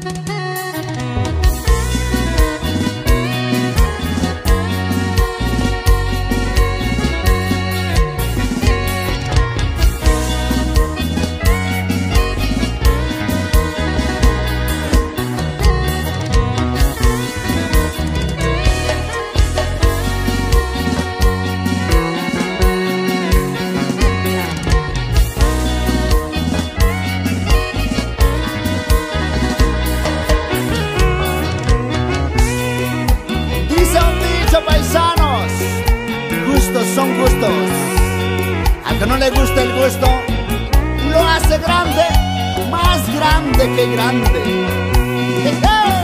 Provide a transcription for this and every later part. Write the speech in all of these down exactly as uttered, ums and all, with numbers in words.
Son gustos, al que no le gusta el gusto, lo hace grande, más grande que grande. ¡Hey, hey!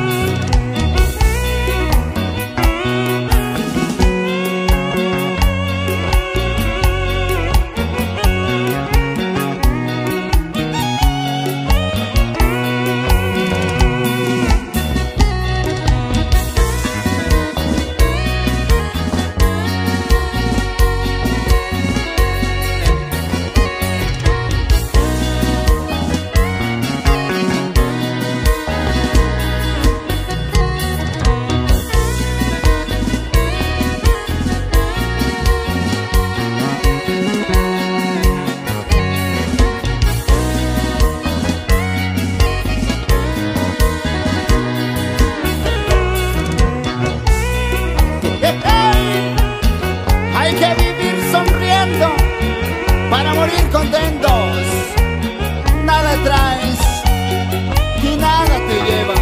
Para morir contentos, nada traes y nada te llevas.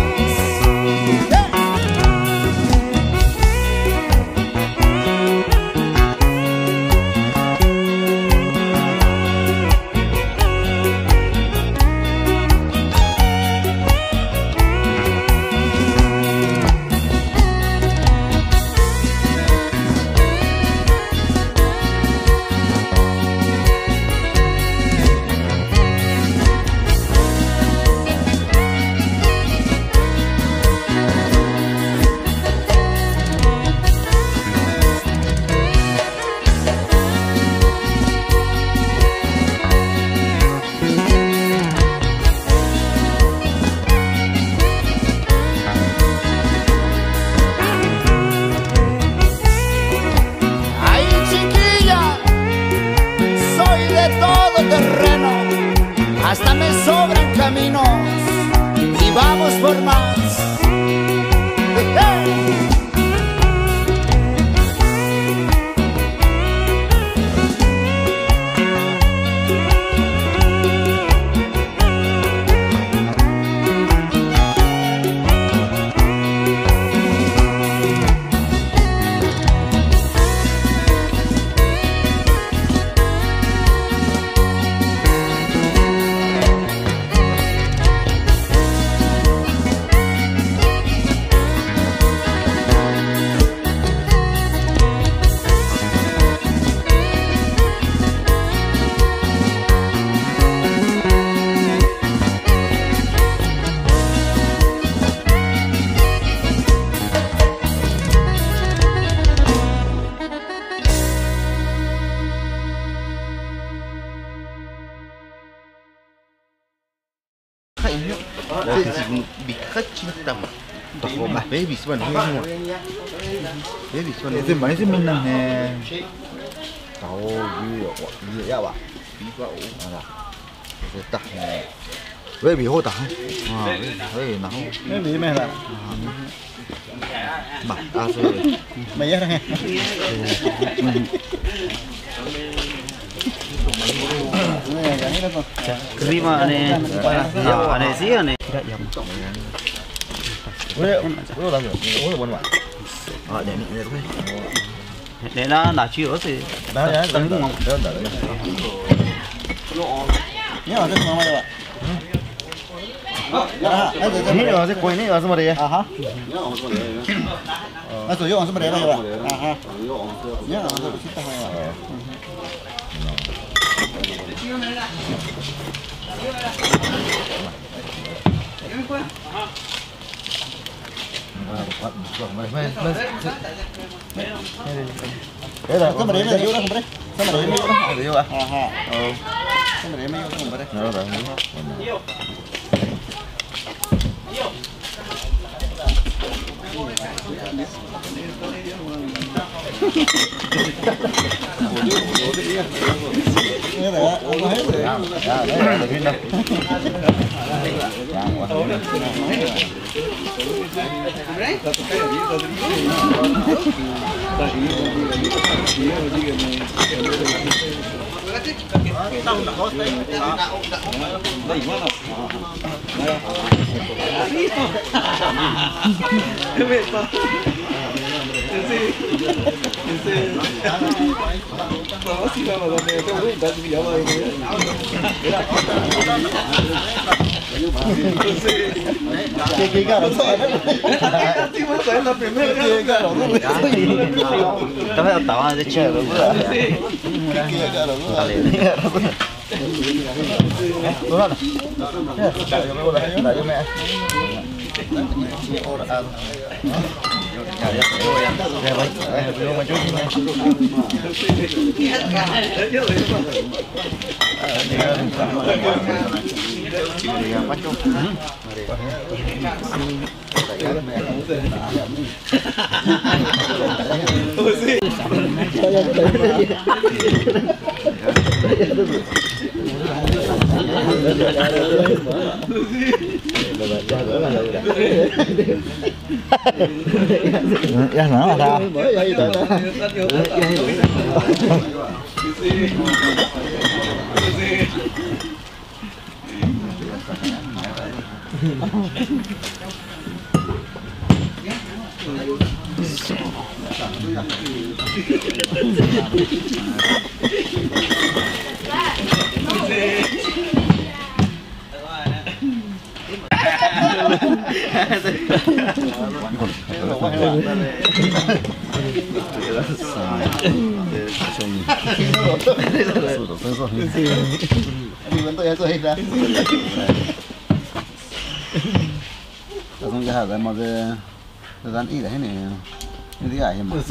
Hasta me sobran caminos y vamos por más. ¡Hey! Baby Swan, Baby Swan. Ese parece menang tahu dia ya ba. Ada. Dah. Baby ho dah. Ah, baby nah. Baby meh lah. Bah, asu. Mày ra nè. Terima ane, ane sih ane. Tidak yang. Ủa, ủa làm gì? Ủa buồn mà. À, để để thôi. Để nó là chưa thì. Đó đấy, tấn ngon. Đó đợi. Nhớ là cái ngon đây ạ. À, cái này cái quay này là sao đây? À ha. À, sử dụng sao đây đây ạ? À ha. Nhớ là cái chúng ta hay là. Đấy là cái mà đấy là vô đó không đấy? Cái mà đấy mới vô đó không à? À ha. Ừ. Cái mà đấy mới vô đó không đấy? Đó rồi. Que que garoto. Estaba estaba de chévere, Que garoto. Dale. Đúng không? Đại vô đây, đại vô mẹ. Ô đã. Dạ vậy. Vô mà chú nha. Bắt chú. Ya no, ada. Không ra cái mà cái thời gian ít đấy này như thế này mà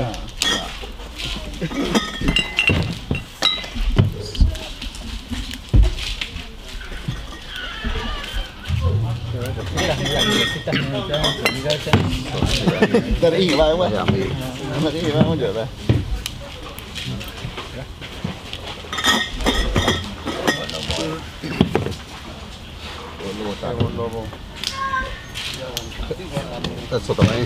tadi ini lah, mas. Tadi ini lah, mau jual. Sốt này.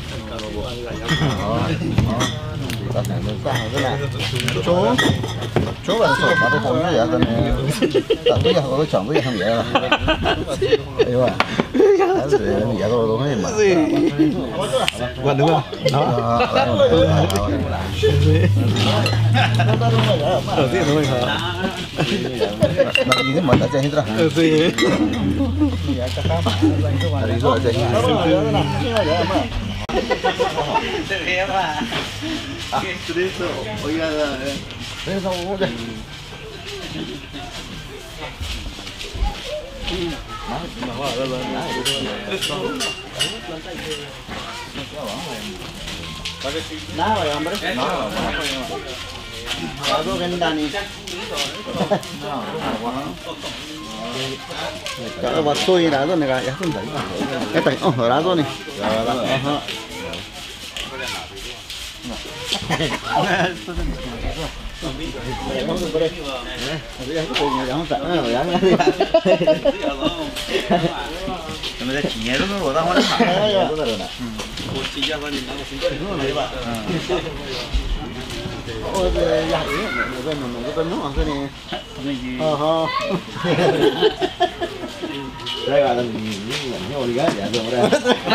Chú, chú là sốt mà tôi không biết vậy, tại bây giờ tôi chọn bây giờ không vậy là, hiểu không? Bây giờ tôi đúng mà. Còn đúng không? Đó. Ở đây thôi hả? Mà gì thế mà đã chơi hết rồi hả? Ừ gì? Đi rồi chơi hết. Ah, eso. Oiga, eso, oye. Nada, hombre. No, algo que no ni. Cái vật tôi đã rồi này cả, không thấy. Cái tay, oh, đã rồi này. Đó. Pero de chiñero no lo da más nada. Cuchilla va ni nada, sin no le va. Ôi giời ơi, nó nó nó nó cái này. Ờ ha. Đây là nhiều đi gái dạ rồi đây.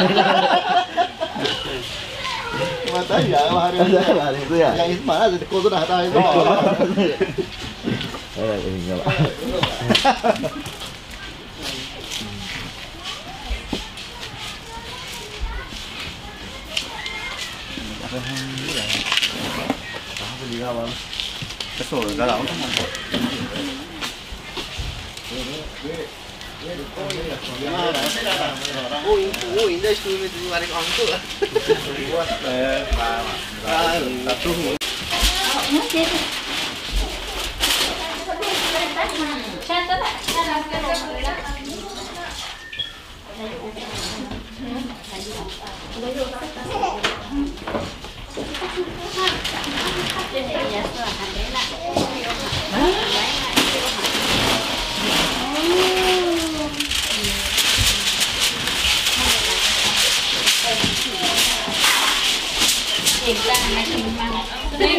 Mà tới giờ mà đi là đi rồi. Cái mà là cô tôi đã tay đó. Đây là hình các bạn. Cái sổ ra đó. Ui, ui, đây chui mình đi vào đây ăn cửa. Ờ, và và tập trung. Hãy subscribe cho kênh Ghiền Mì Gõ để không bỏ lỡ những video hấp dẫn.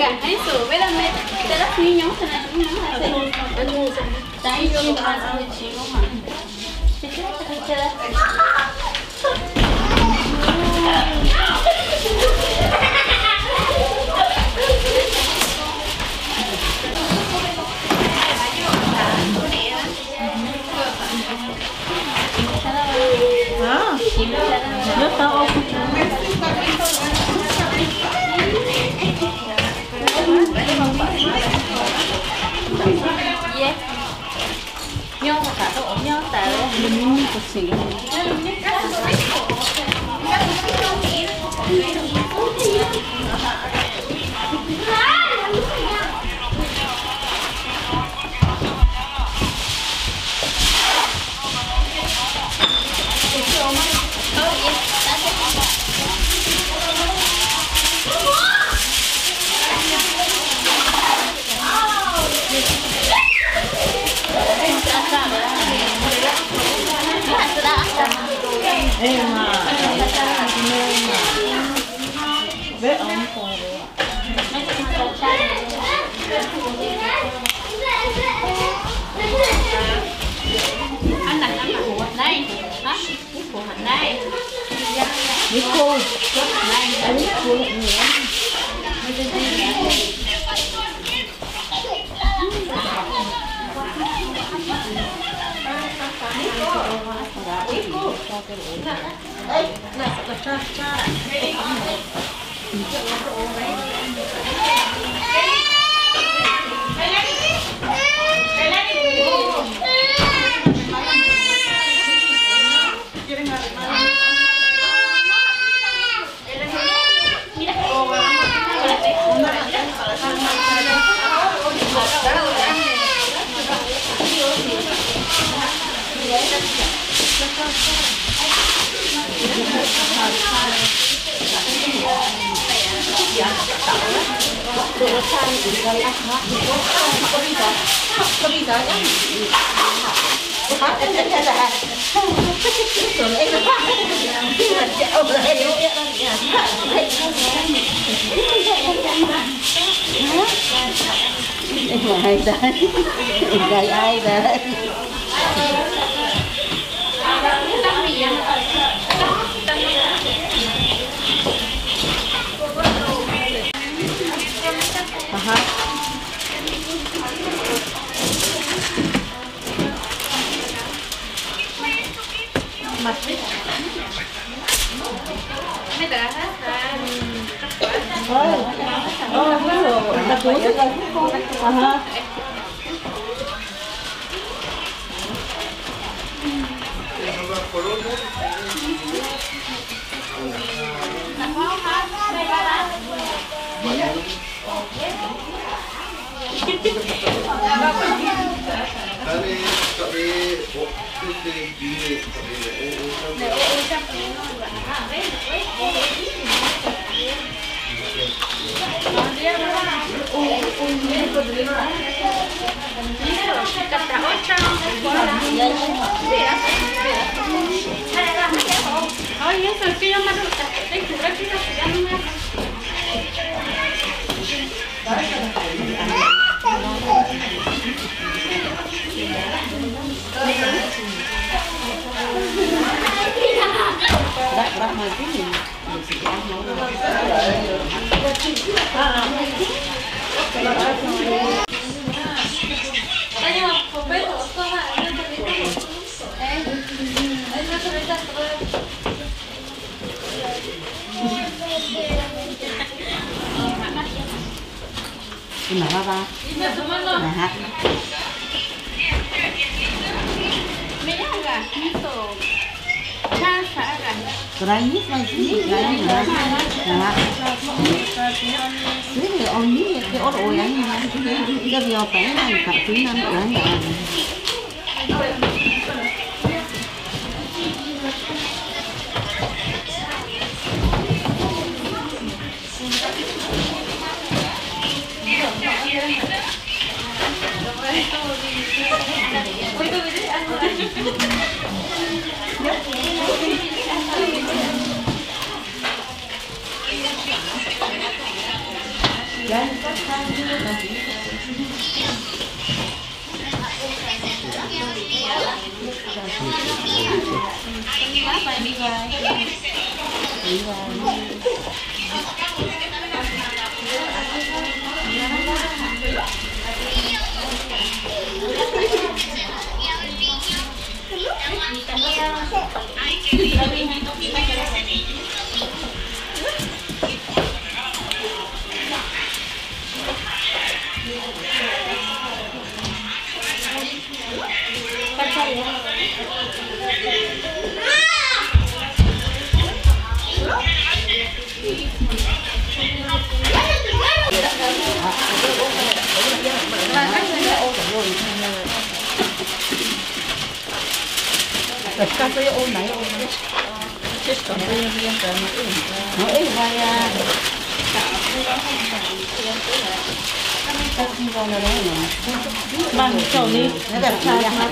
Mega, eso, vélame, te das niños, te das niños, te das niños, à, nhớ tao ông nhau mà cả tổ nhau tại mình có xỉ em mà vết ống còn anh đặt anh đặt hột đây hả hột đây biết cô đây anh biết cô nhiều ai đấy gầy ai đấy aha mặt mấy tờ hết thôi ờ ví dụ đặt túi aha Ay, eso, es que yo me lo te juro que no se llama. đặt đặt mà cái gì mình sẽ ăn nó Ay, no, pues, toma, no te digo. Eh, ay, no te metas todo. cái mà ba ba là hạt Mira, miso. Cha, cái này nhít này nhít này là hạt cái này ông nhít cái ớt ổi anh cái gì phải này cả chín năm nữa nhỉ Kasih ôm này ôm này. Chết còn đây em em cần nó ít vai à. Bằng chậu đi. Nó đẹp trai hả?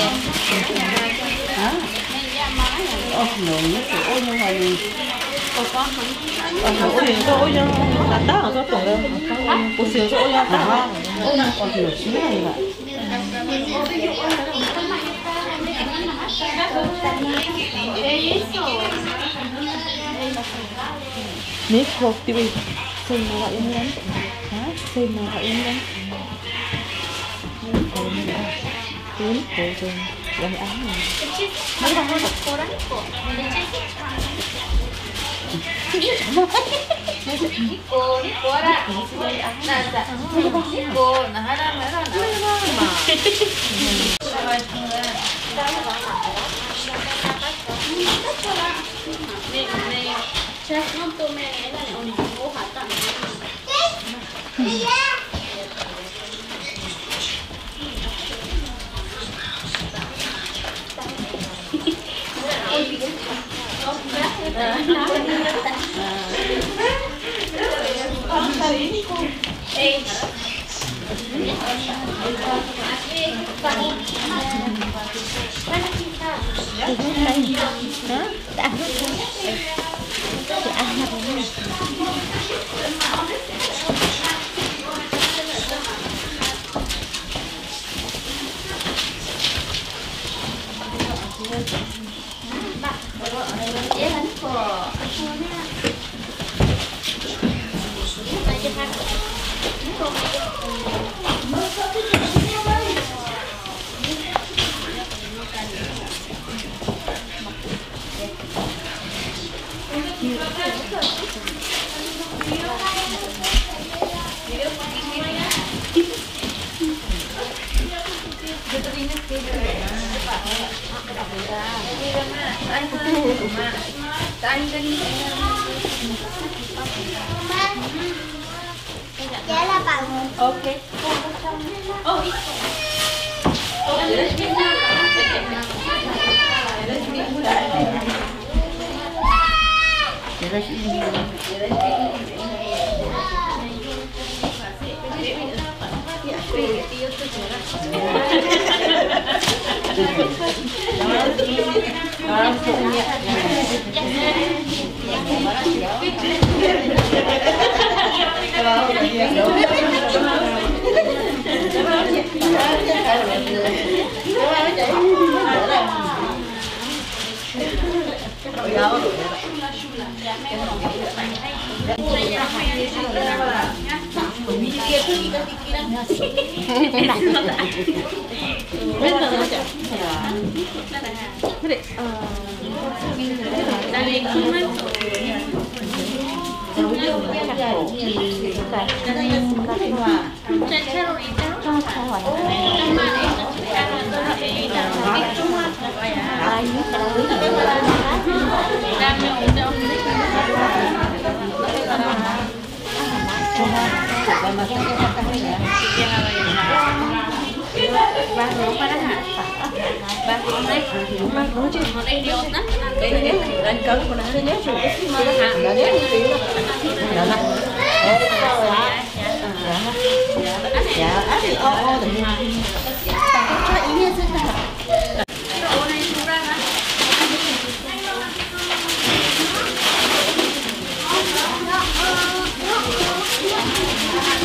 Hả? Ô nồi nó chỉ ôi như vậy. Cô có không? Ờ ôi thì tôi ôi như là đá ở chỗ tuổi đâu. Cô xíu chỗ ôi như đá. Ôi nó còn nhiều xíu này vậy. Nih, waktu itu saya mau yang lain, hah? Saya mau yang lain. Ini kalau ni dah, ini kalau yang ani. Mana dah ada koran kok? Iko, iko ada. Nasa, iko, nah ada mana nama. Nih, nih. Saya untuk mengenai orang tua hata. Okay. Oh, Hãy subscribe cho kênh Ghiền Mì Gõ để không bỏ lỡ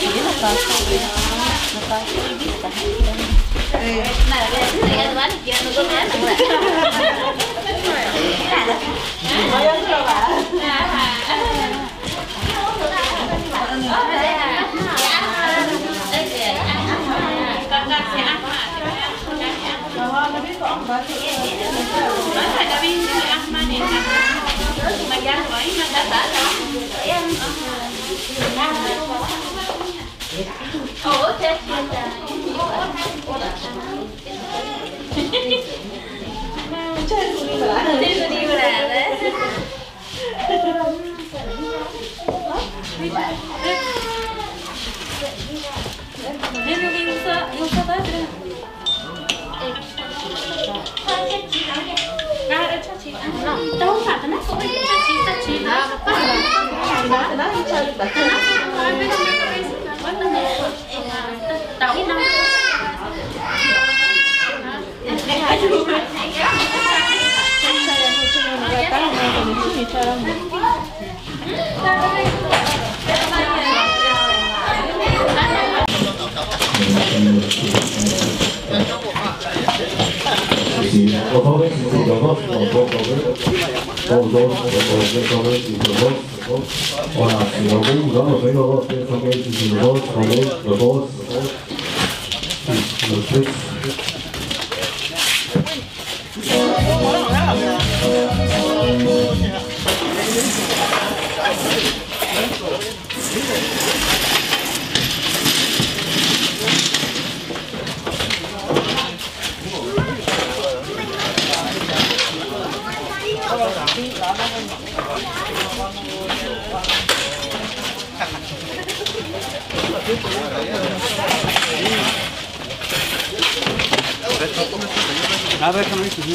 Voilà, si le robot, là, on fait le robot, c'est le robot, c'est le robot, le robot, le truc. A ver, ¿cómo dices?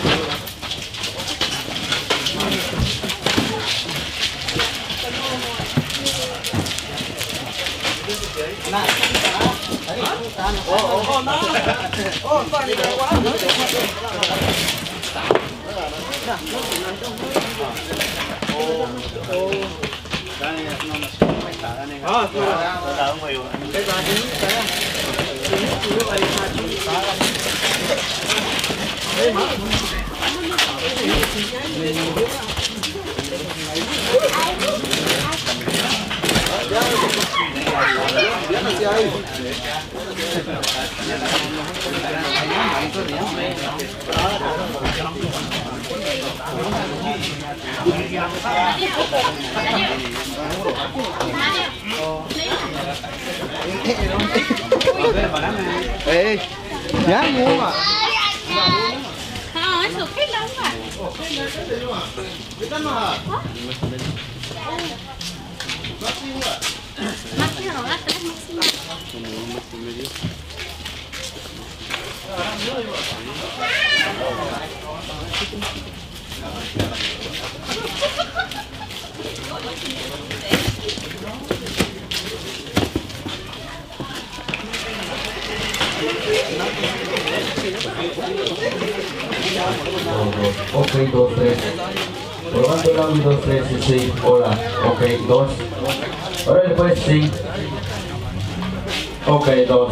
Ê, nhá mua mà. Không, sụp cái lắm à. Máximo, no, las tres máximo. Ok, dos, tres. Probando el audio, dos, tres, sí, sí. Hola. Ok, dos. Ahora después sí. Ok, dos.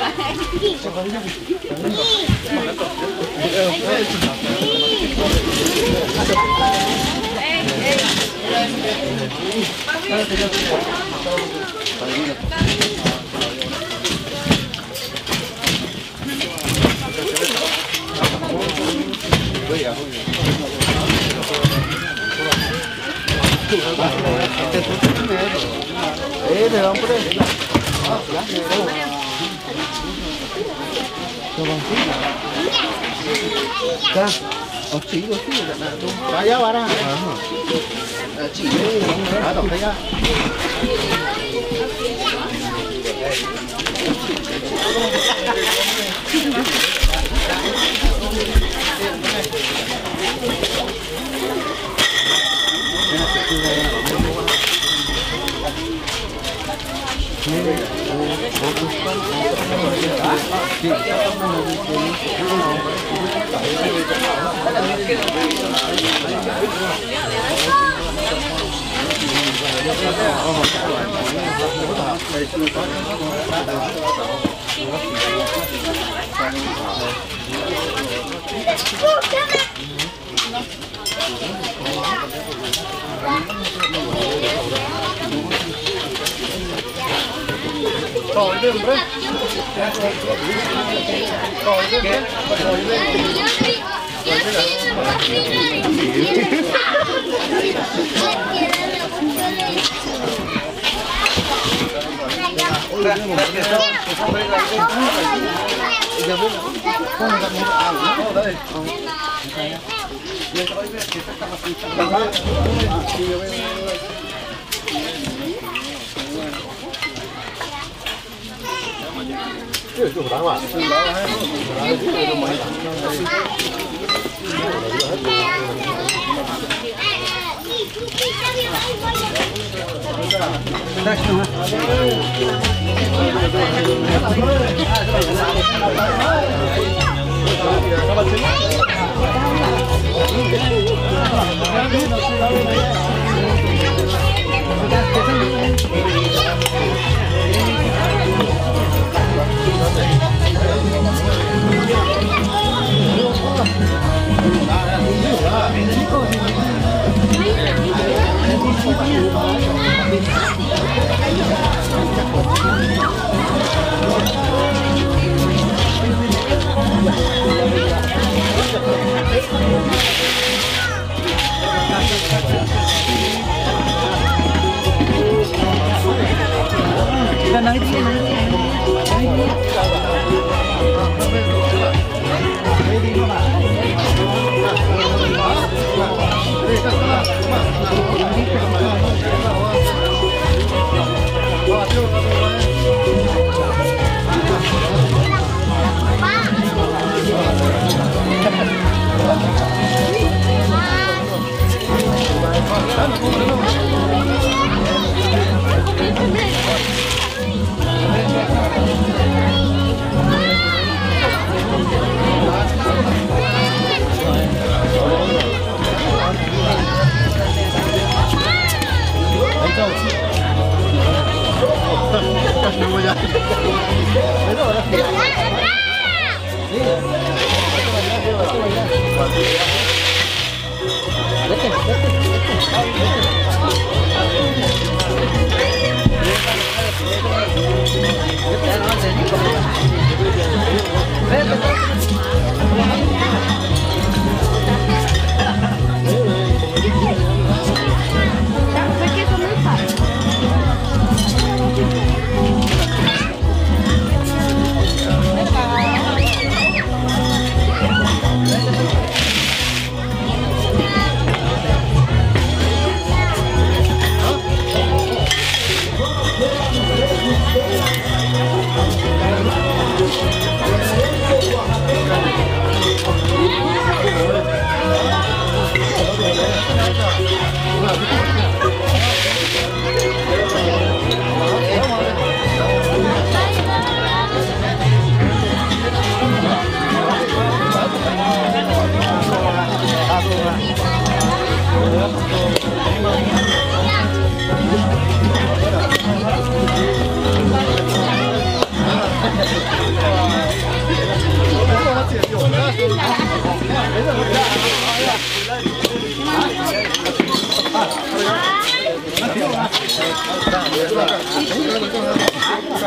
Ê, được không? Có đây. Ra. Ờ, chỉ được chứ là là đúng. Ra giá ba ra. Ờ, chỉ đã đọc thấy ra. Rồi đừng đấy. Rồi đừng đấy. Rồi Hãy subscribe cho kênh Ghiền Mì Gõ để không bỏ lỡ những video hấp dẫn.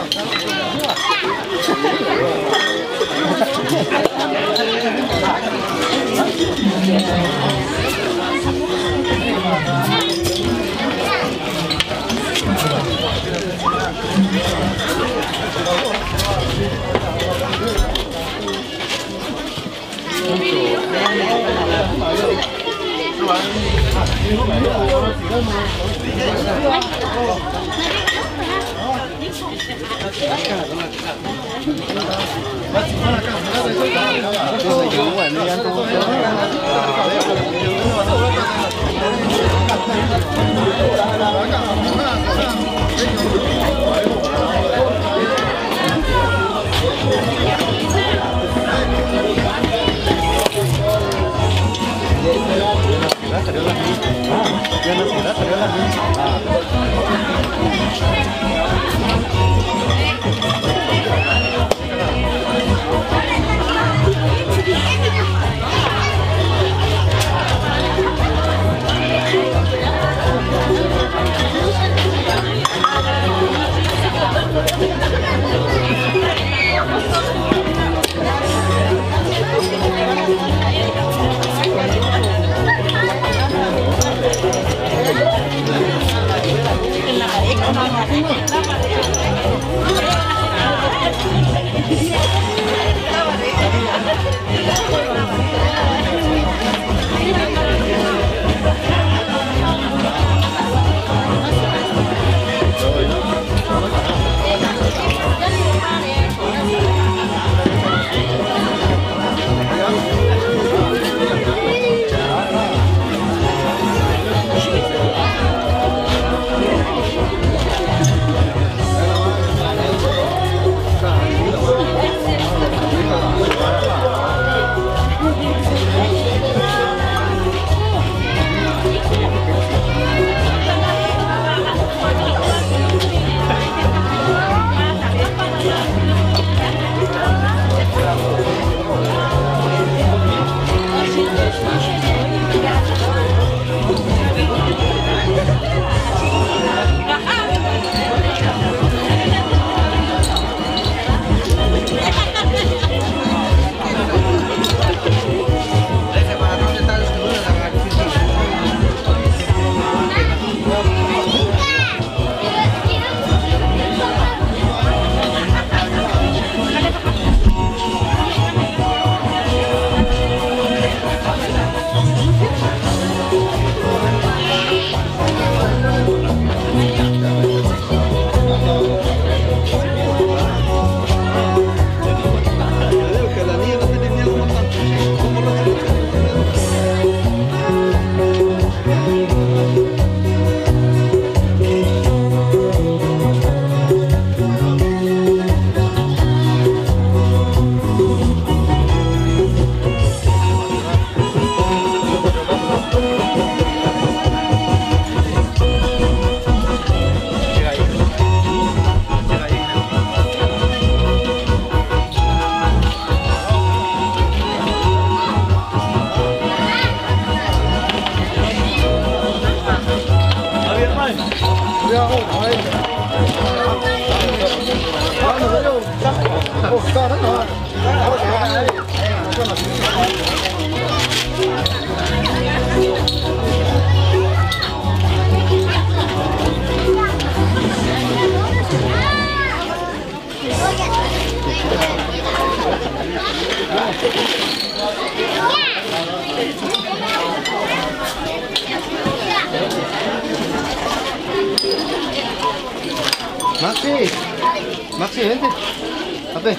Maxi, Maxi, vente. Ape.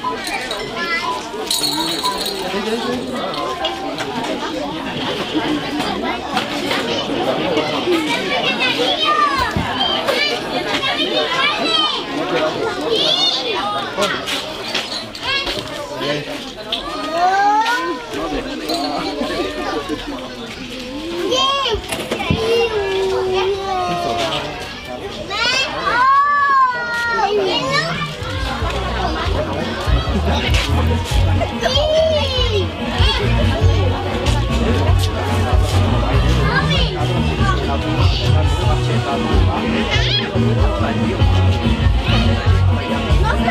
Vente, vente. Mommy!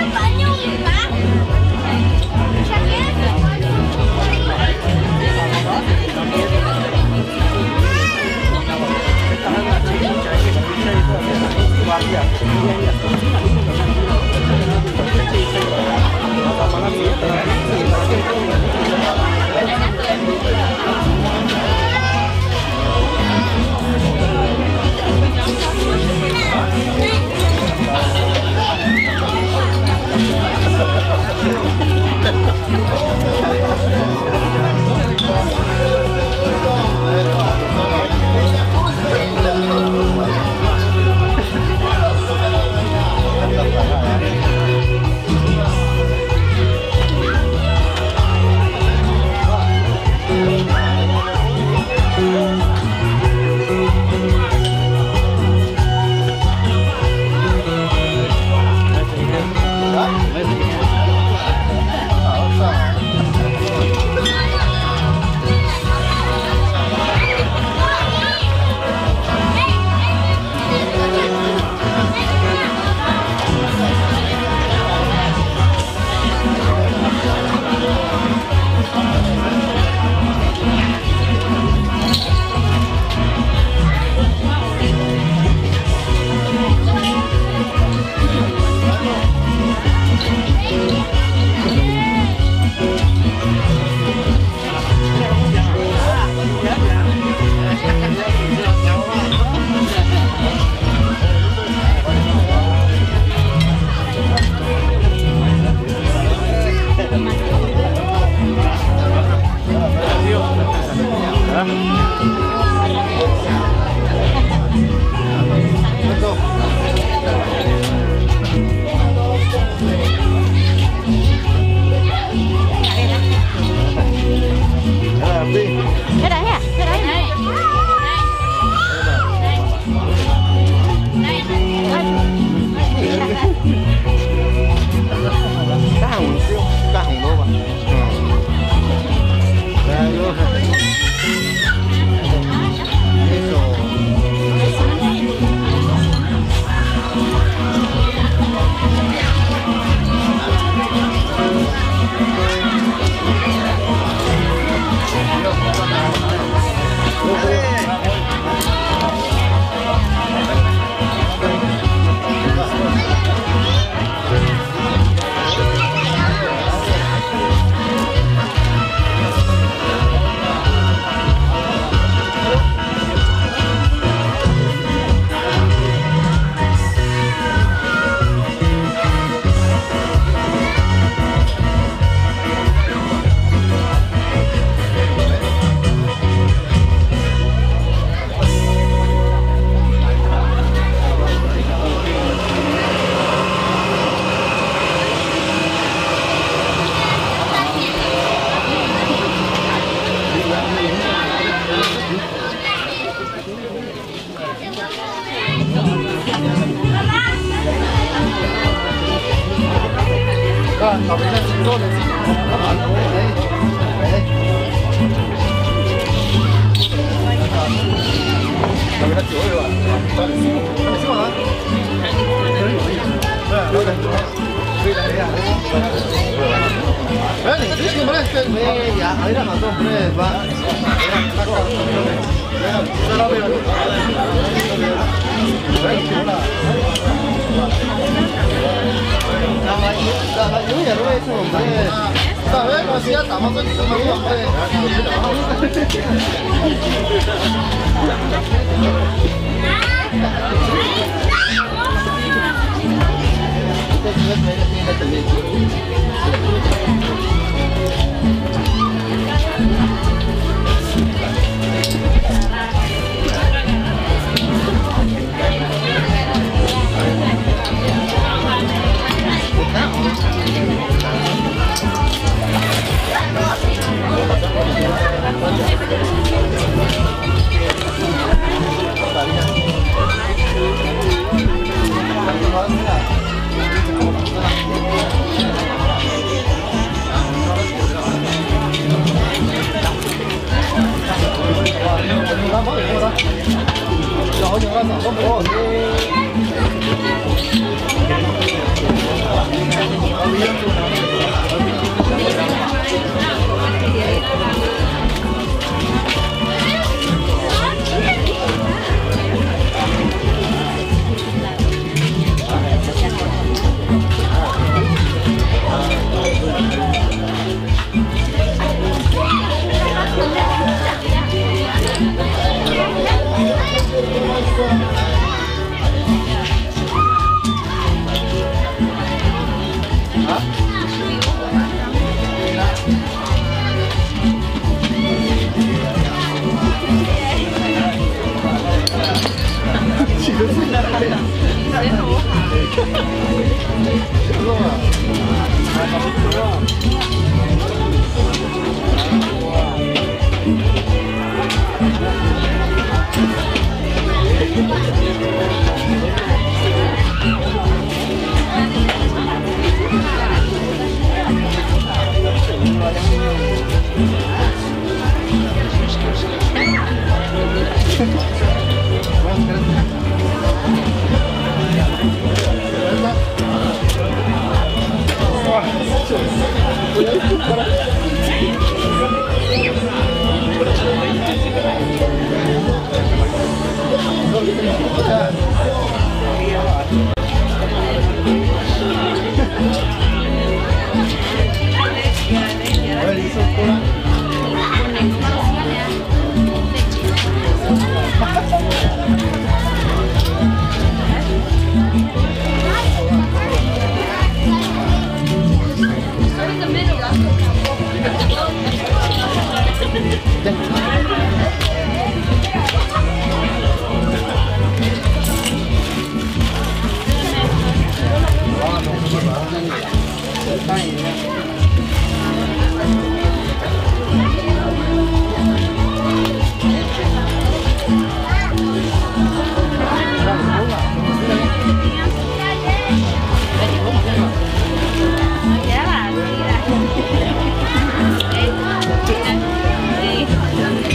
Giá là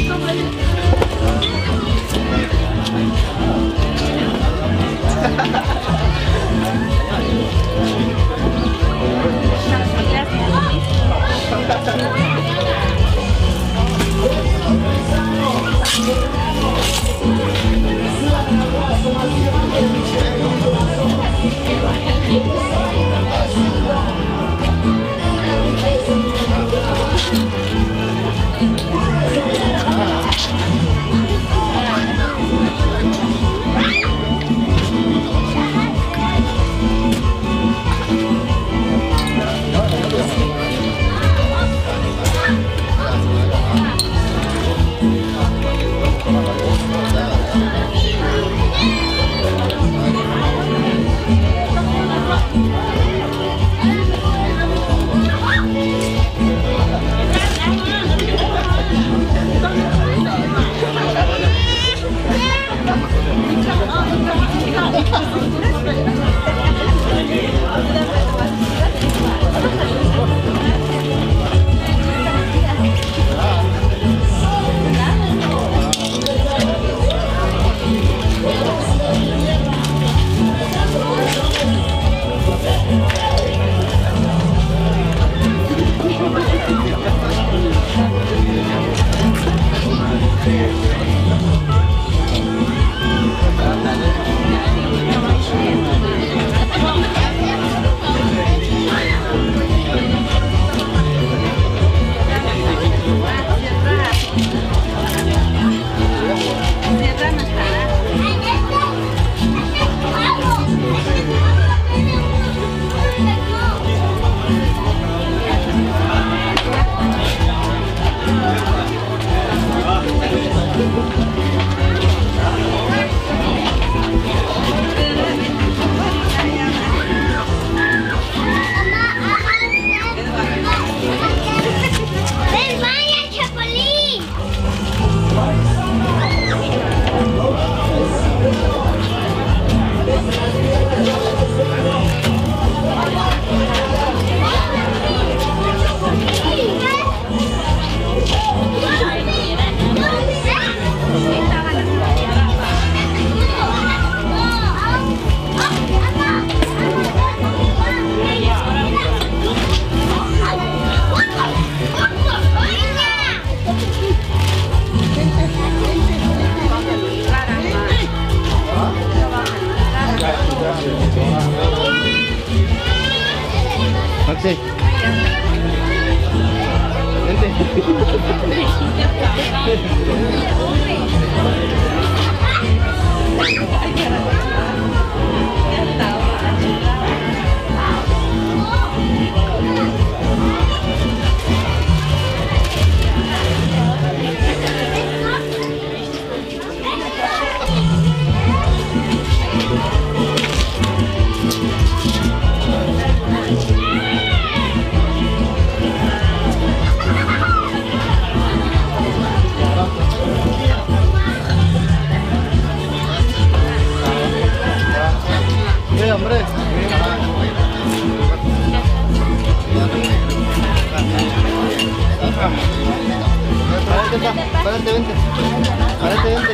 Párate, vente. Párate, vente.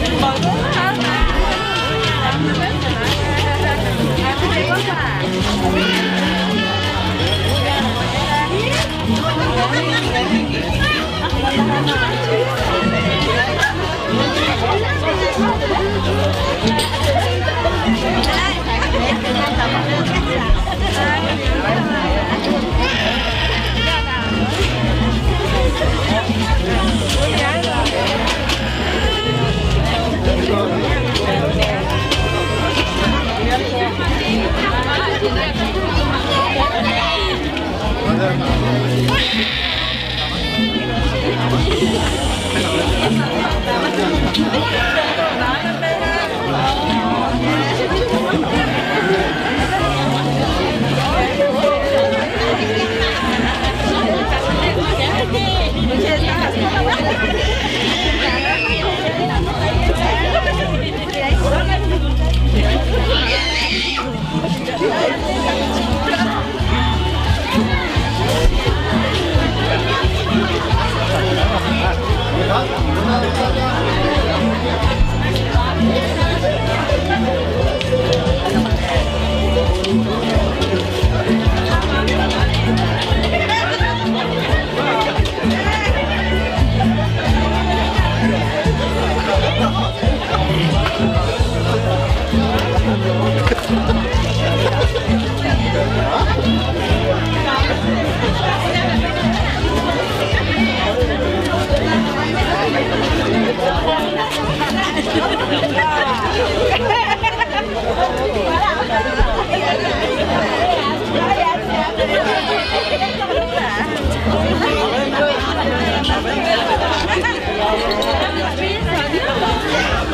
Hãy subscribe cho kênh Ghiền Mì Gõ để không bỏ lỡ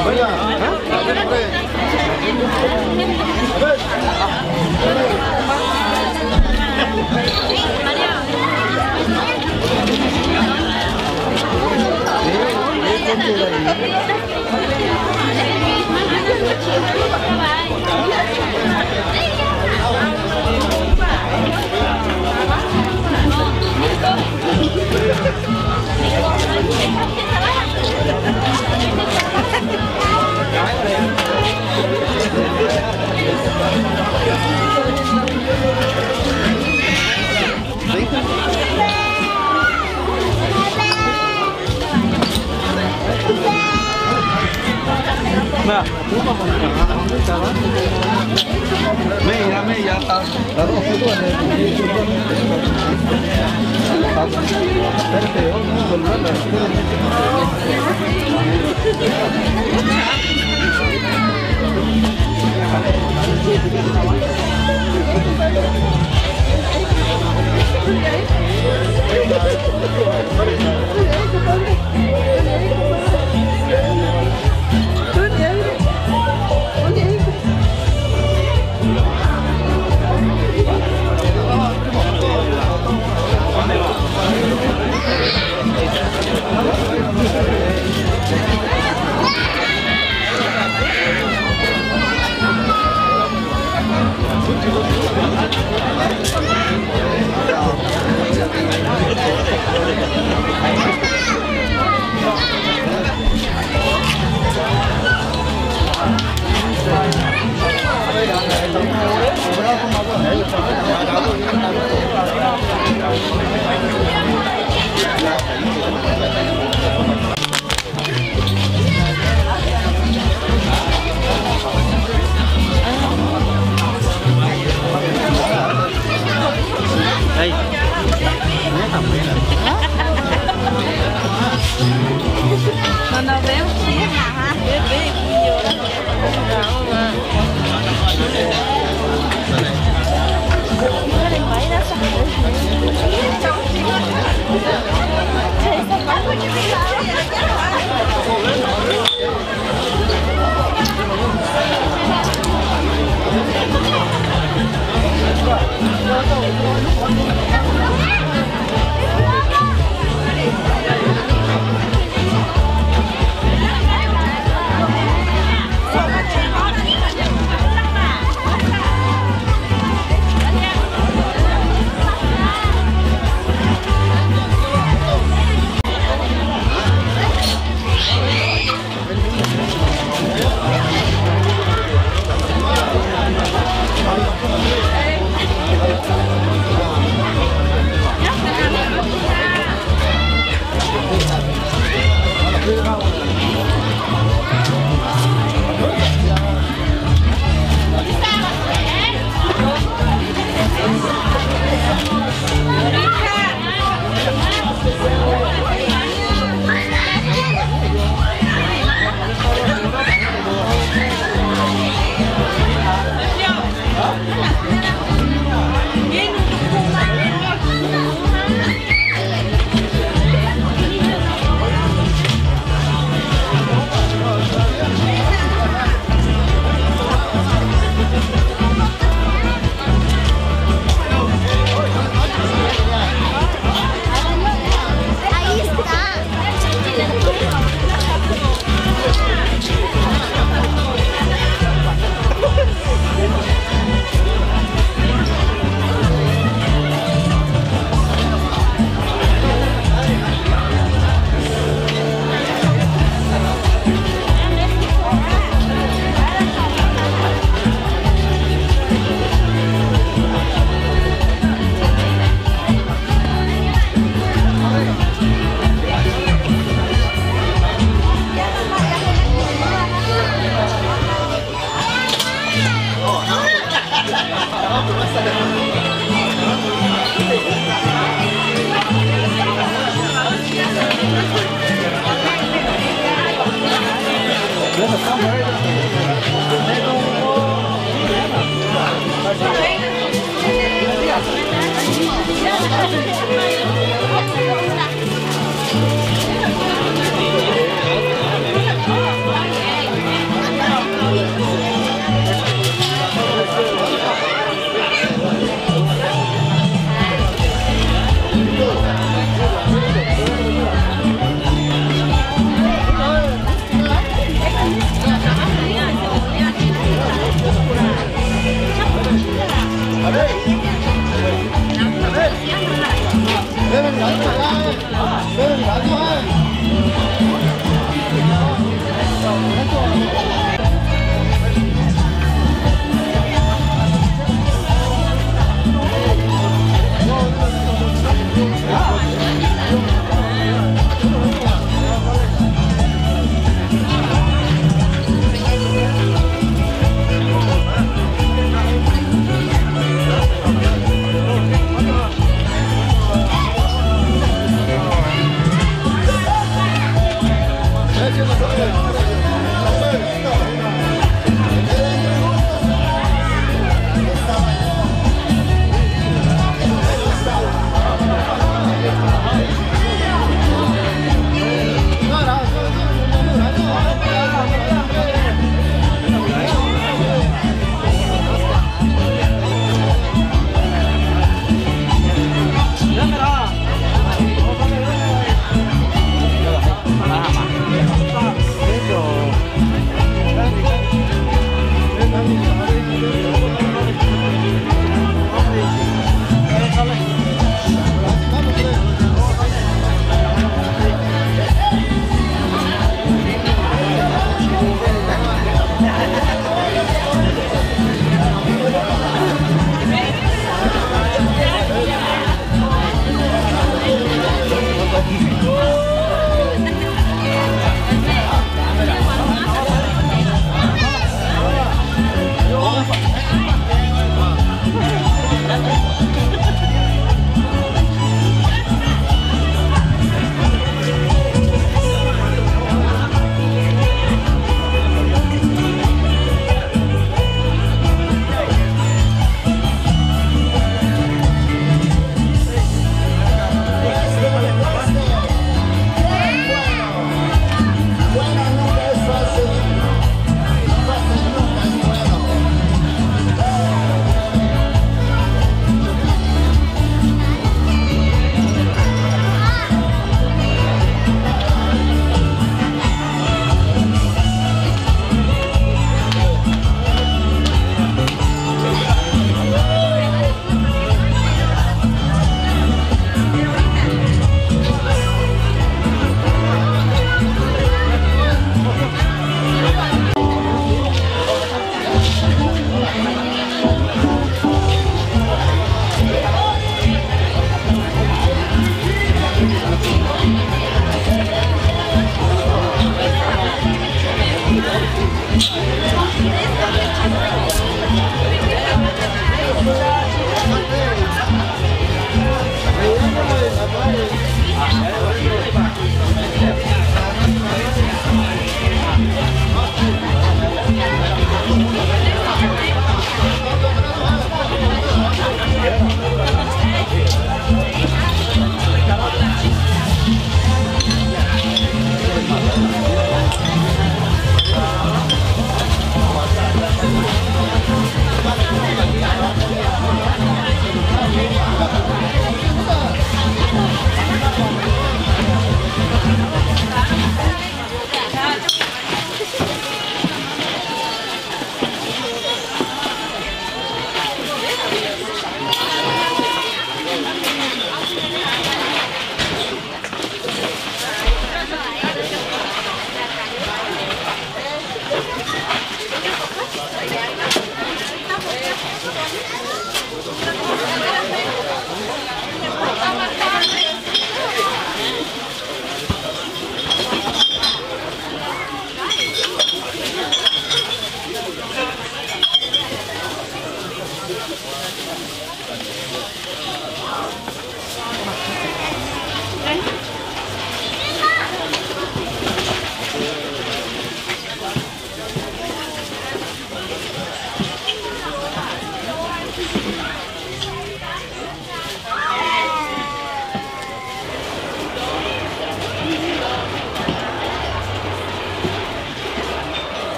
Meia, meia, tá. Tá no fundo, né? Tá. Espérate, eu não vou nada. Đây. Mà nào béo xí hả? Béo béo nhiều lắm.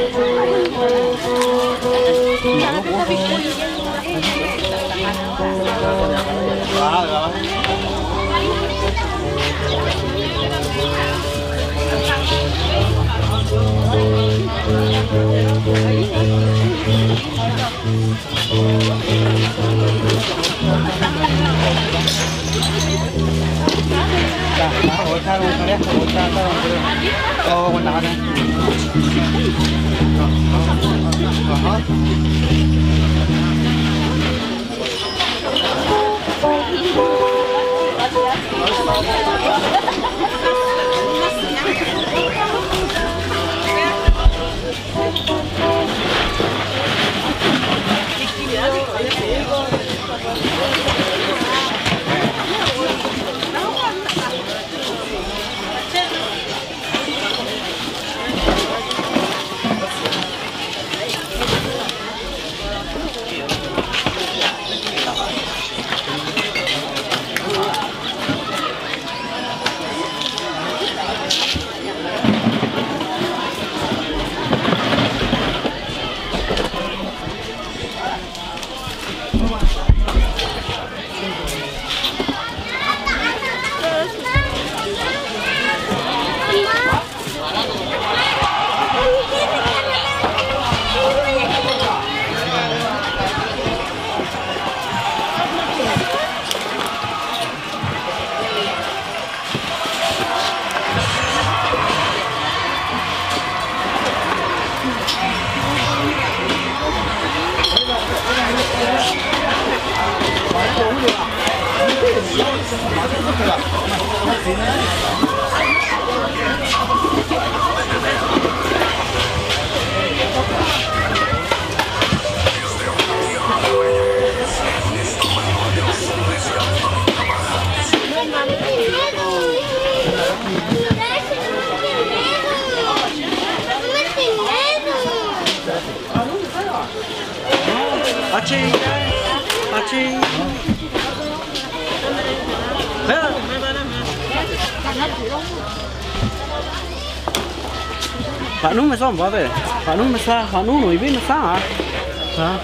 Pak Nu mà sao mà về? Pak Nu mà sao? Pak Nu nổi biết mà sao hả? Hả?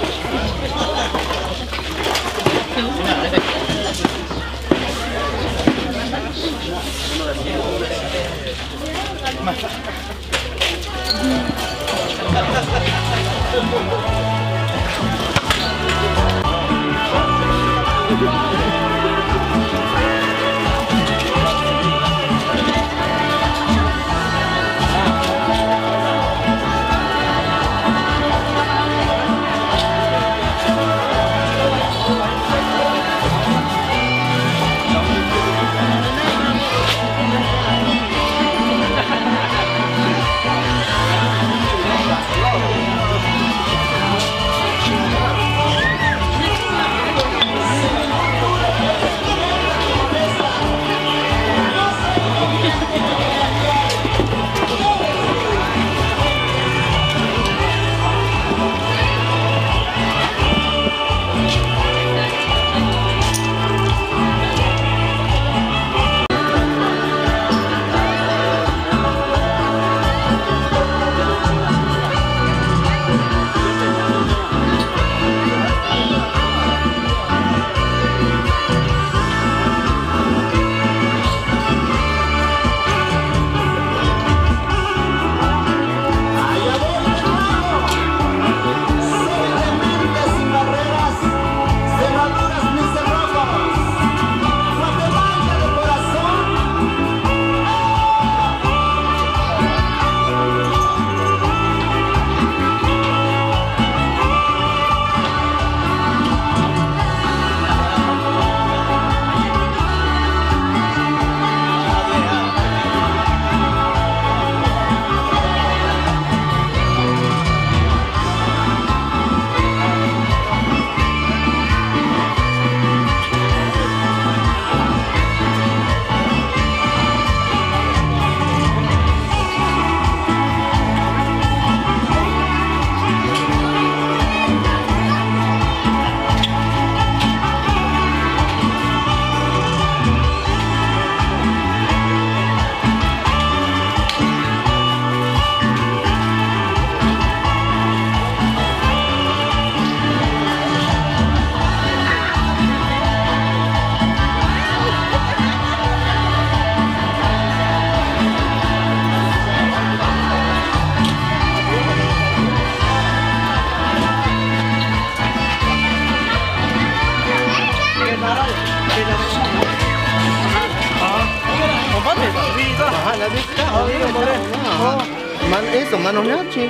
Không bắt được vì có hai là biết cái ở đây có đây. Mà ít rồi mà nó nhát chi.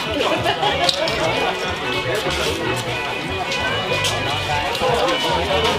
Hãy subscribe cho kênh Ghiền Mì Gõ để không bỏ lỡ những video hấp dẫn.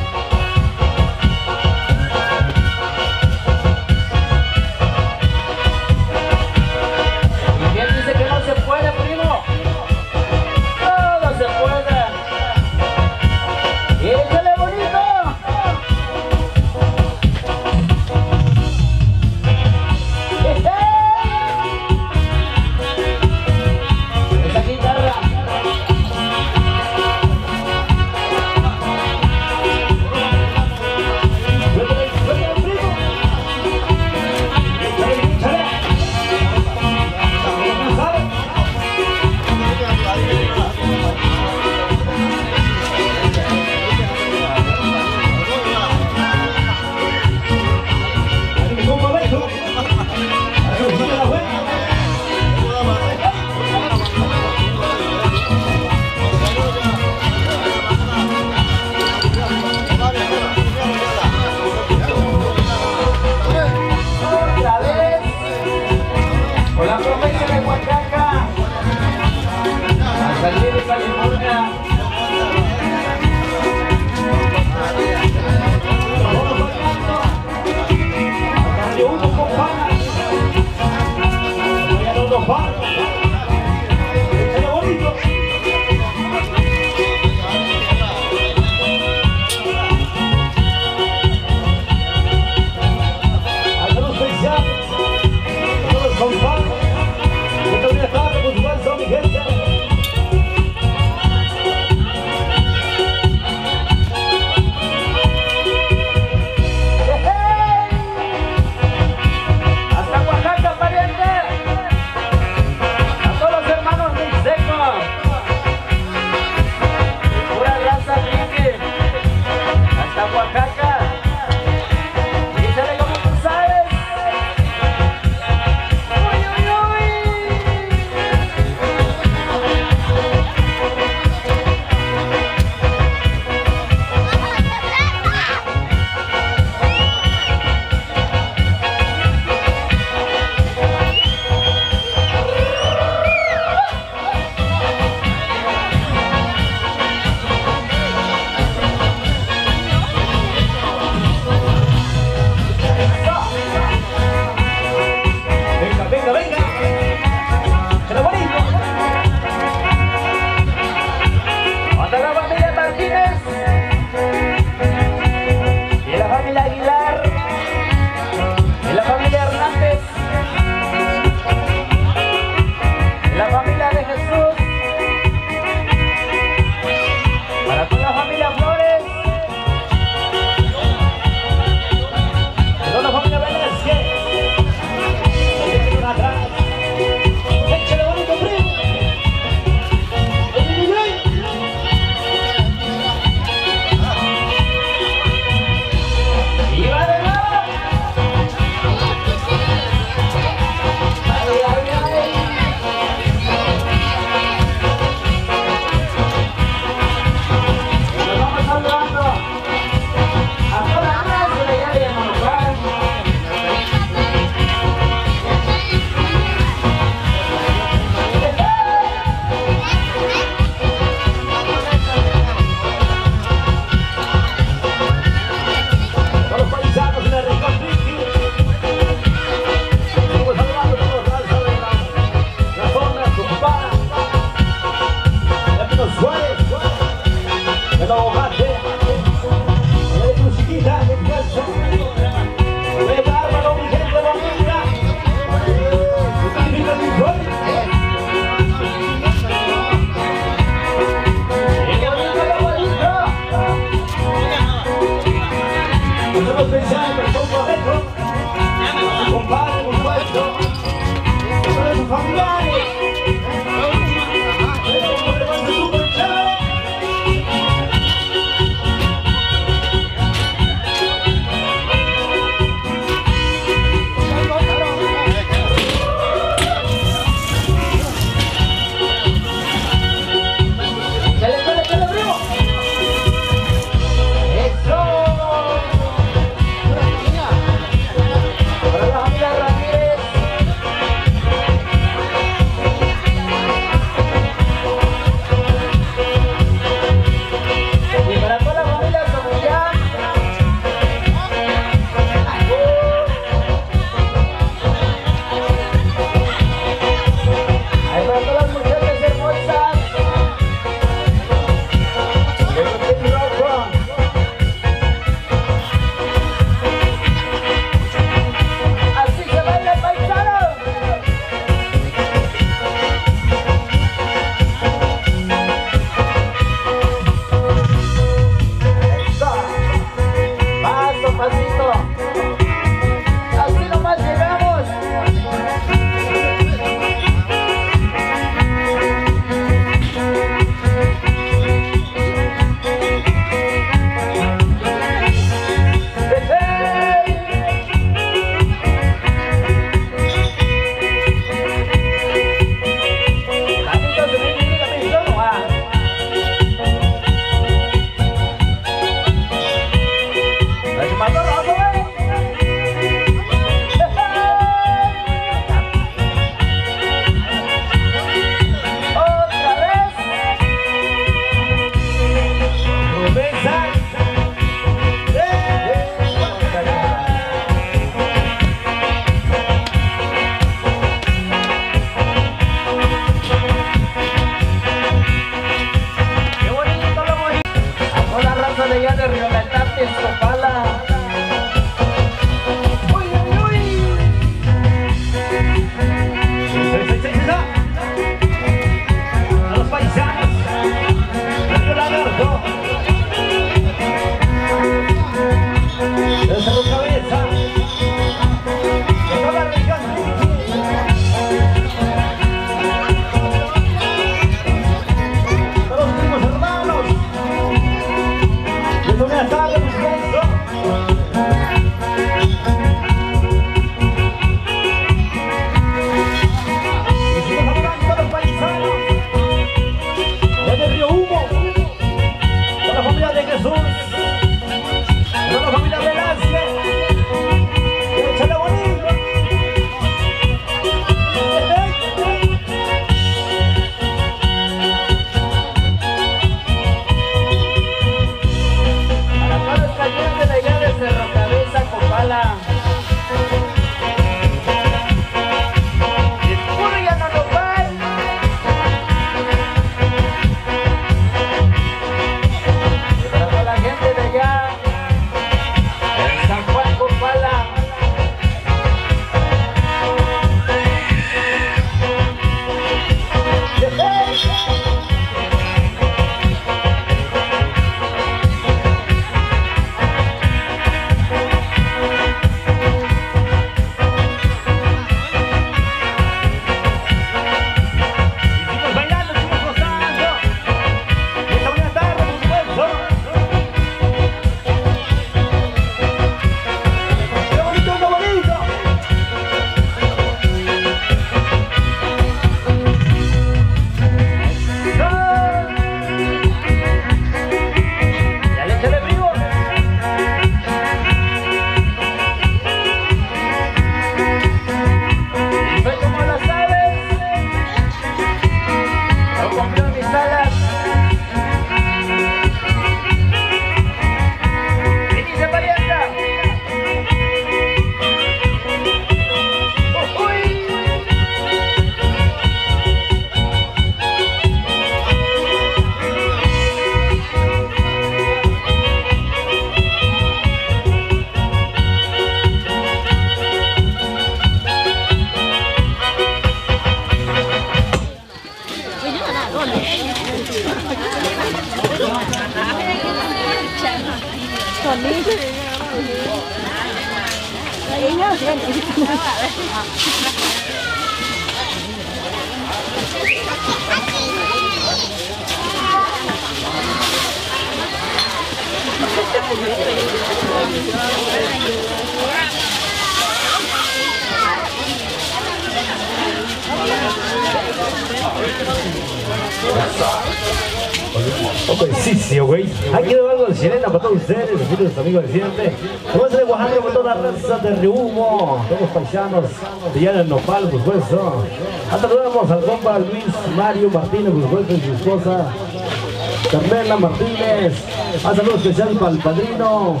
Ok, sí, sí, güey. Aquí de algo de chilena para todos ustedes, los amigos de siempre. Vamos a de Oaxaca con toda la raza de Riumo, todos los paisanos de allá del Nopal, por supuesto. Saludamos al compa Luis Mario Martínez, por supuesto, y su esposa Carmela Martínez. Un saludo especial para el padrino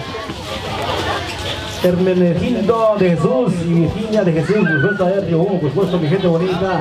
Hermenegildo de Jesús y Virginia de Jesús, por supuesto, allá de Riumo, por supuesto, mi gente bonita.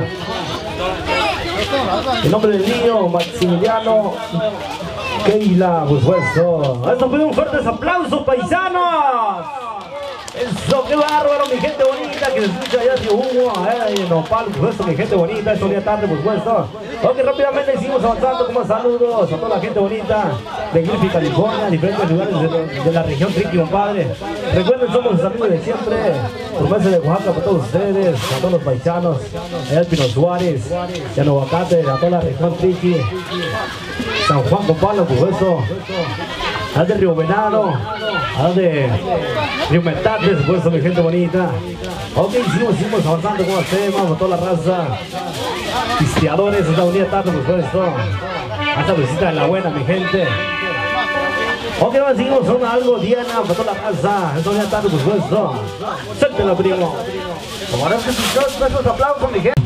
En nombre del niño Maximiliano Keila, por supuesto. Esto pide un fuerte aplauso, paisanos. Eso, qué bárbaro, mi gente bonita que se escucha allá de Hugo, eh, en Nopal, por supuesto, mi gente bonita, esta día tarde, por supuesto. Ok, rápidamente seguimos avanzando con más saludos a toda la gente bonita de Griffith, California, diferentes lugares de, de la región Triqui, compadre. Recuerden, somos los amigos de siempre, por meses de Oaxaca para todos ustedes, a todos los paisanos, allá de Pino Suárez, de Novacate, a toda la región Triqui, San Juan, compadre, por supuesto. Al de Río Venado, al de Río Metate, por supuesto, mi gente bonita. Ok, seguimos, seguimos avanzando con el tema, con toda la raza. Pisteadores, esta unidad tarde, por supuesto. Hasta visita de la buena, mi gente. Ok, ahora seguimos con algo, Diana, con toda la raza. Esta unidad tarde, por supuesto. Suéltelo, primo. Ahora que sus dos besos, aplausos, mi gente.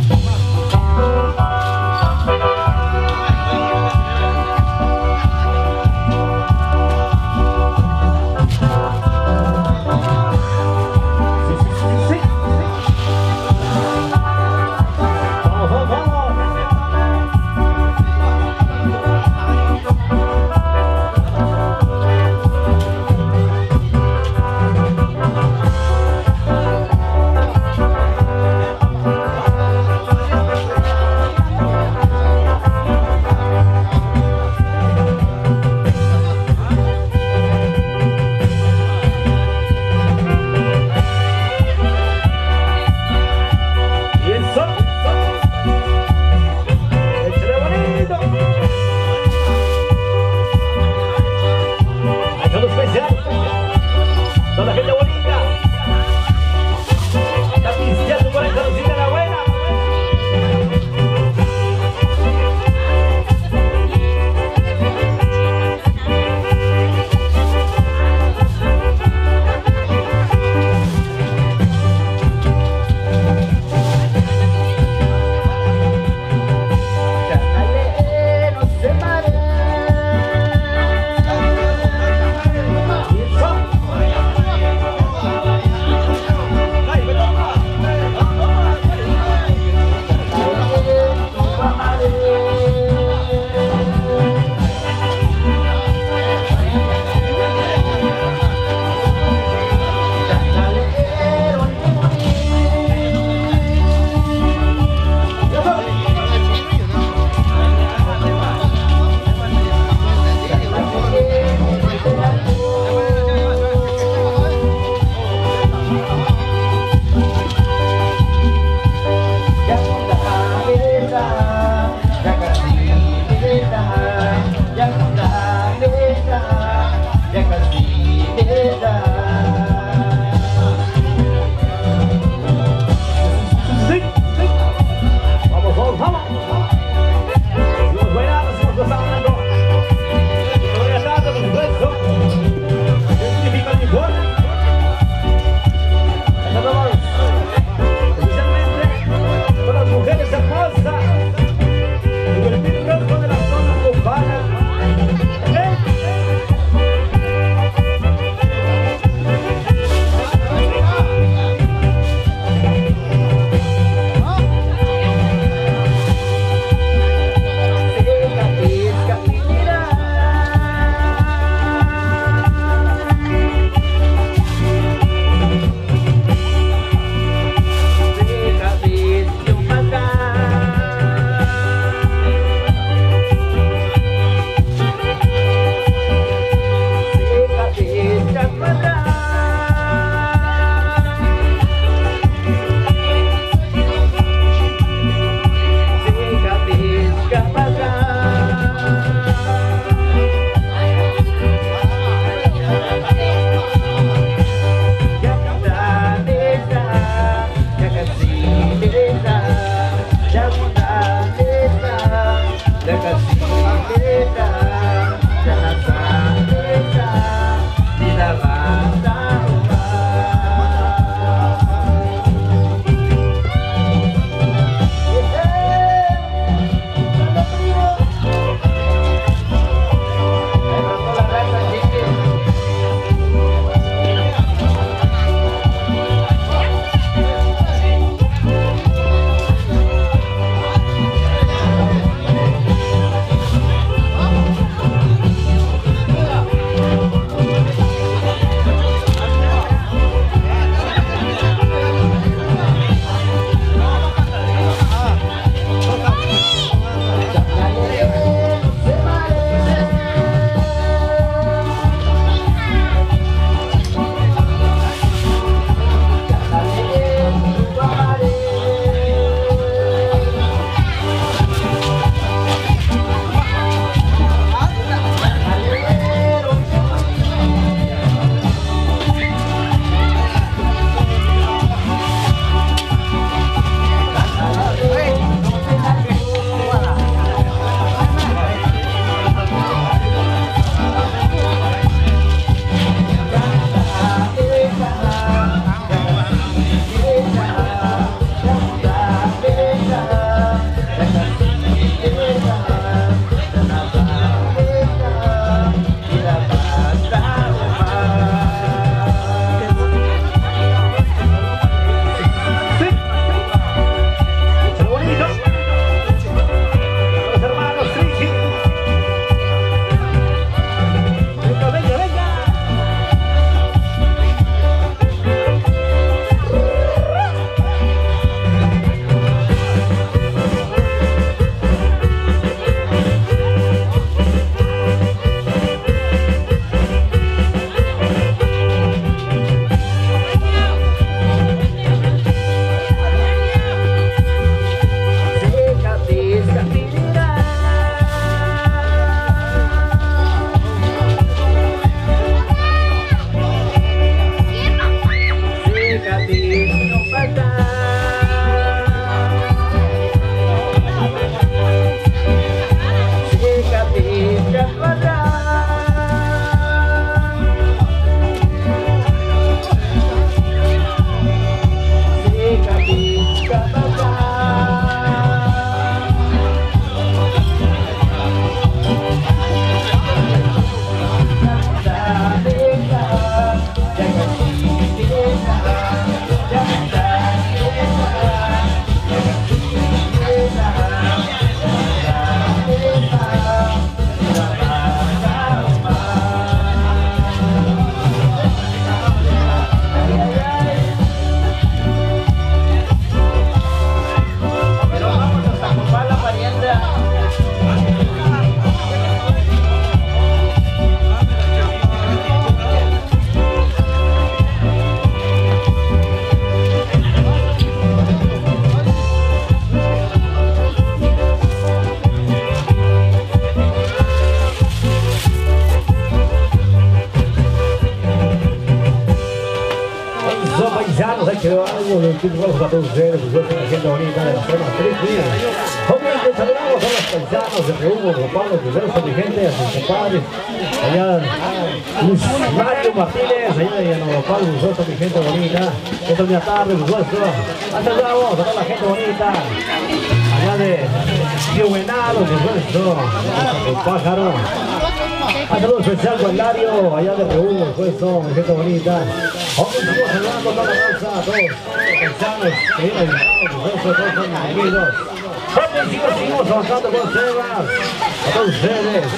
muchísimas gracias a todos ustedes, pues suerte la gente bonita de la zona tres. Obviamente saludamos a los paisanos de Reúno, Ropano, primero a mi gente, a sus compadres, allá Luis Mario Martínez, allá de Yanopal, pues suerte a mi gente bonita. Esta es mi tarde, pues suerte. Hasta luego, a toda la gente bonita, allá de Río Venado, pues suerte, el pájaro. Un saludo especial con Lario, allá de Reúno, pues todo, mi gente bonita. Hoy seguimos saludando a toda la raza, a todos los paisanos que vienen invitados, pues todos son bienvenidos. Hoy seguimos, seguimos avanzando con ustedes, a todos ustedes.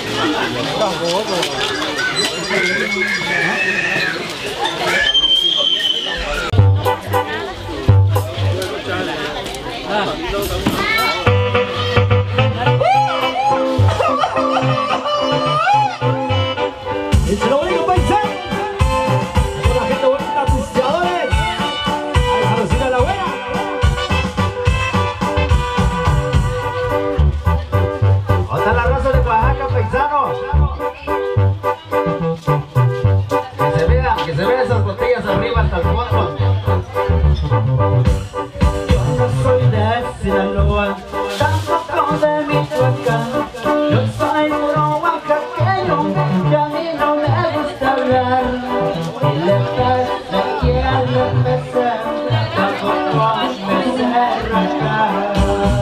¡Es lo único, paisano! ¡Con la gente bonita, pisteadores! ¡Ay, sabrosita la buena! ¿Dónde está la raza de Oaxaca, paisanos? Que se vean, que se vean esas botellas arriba hasta el fondo. Yo no soy de Sinaloa, tampoco de Michoacán. Yo soy puro oaxaqueño, y a mí no me gusta hablar. Y le pasa aquí a la mesa, tampoco me sé rajar.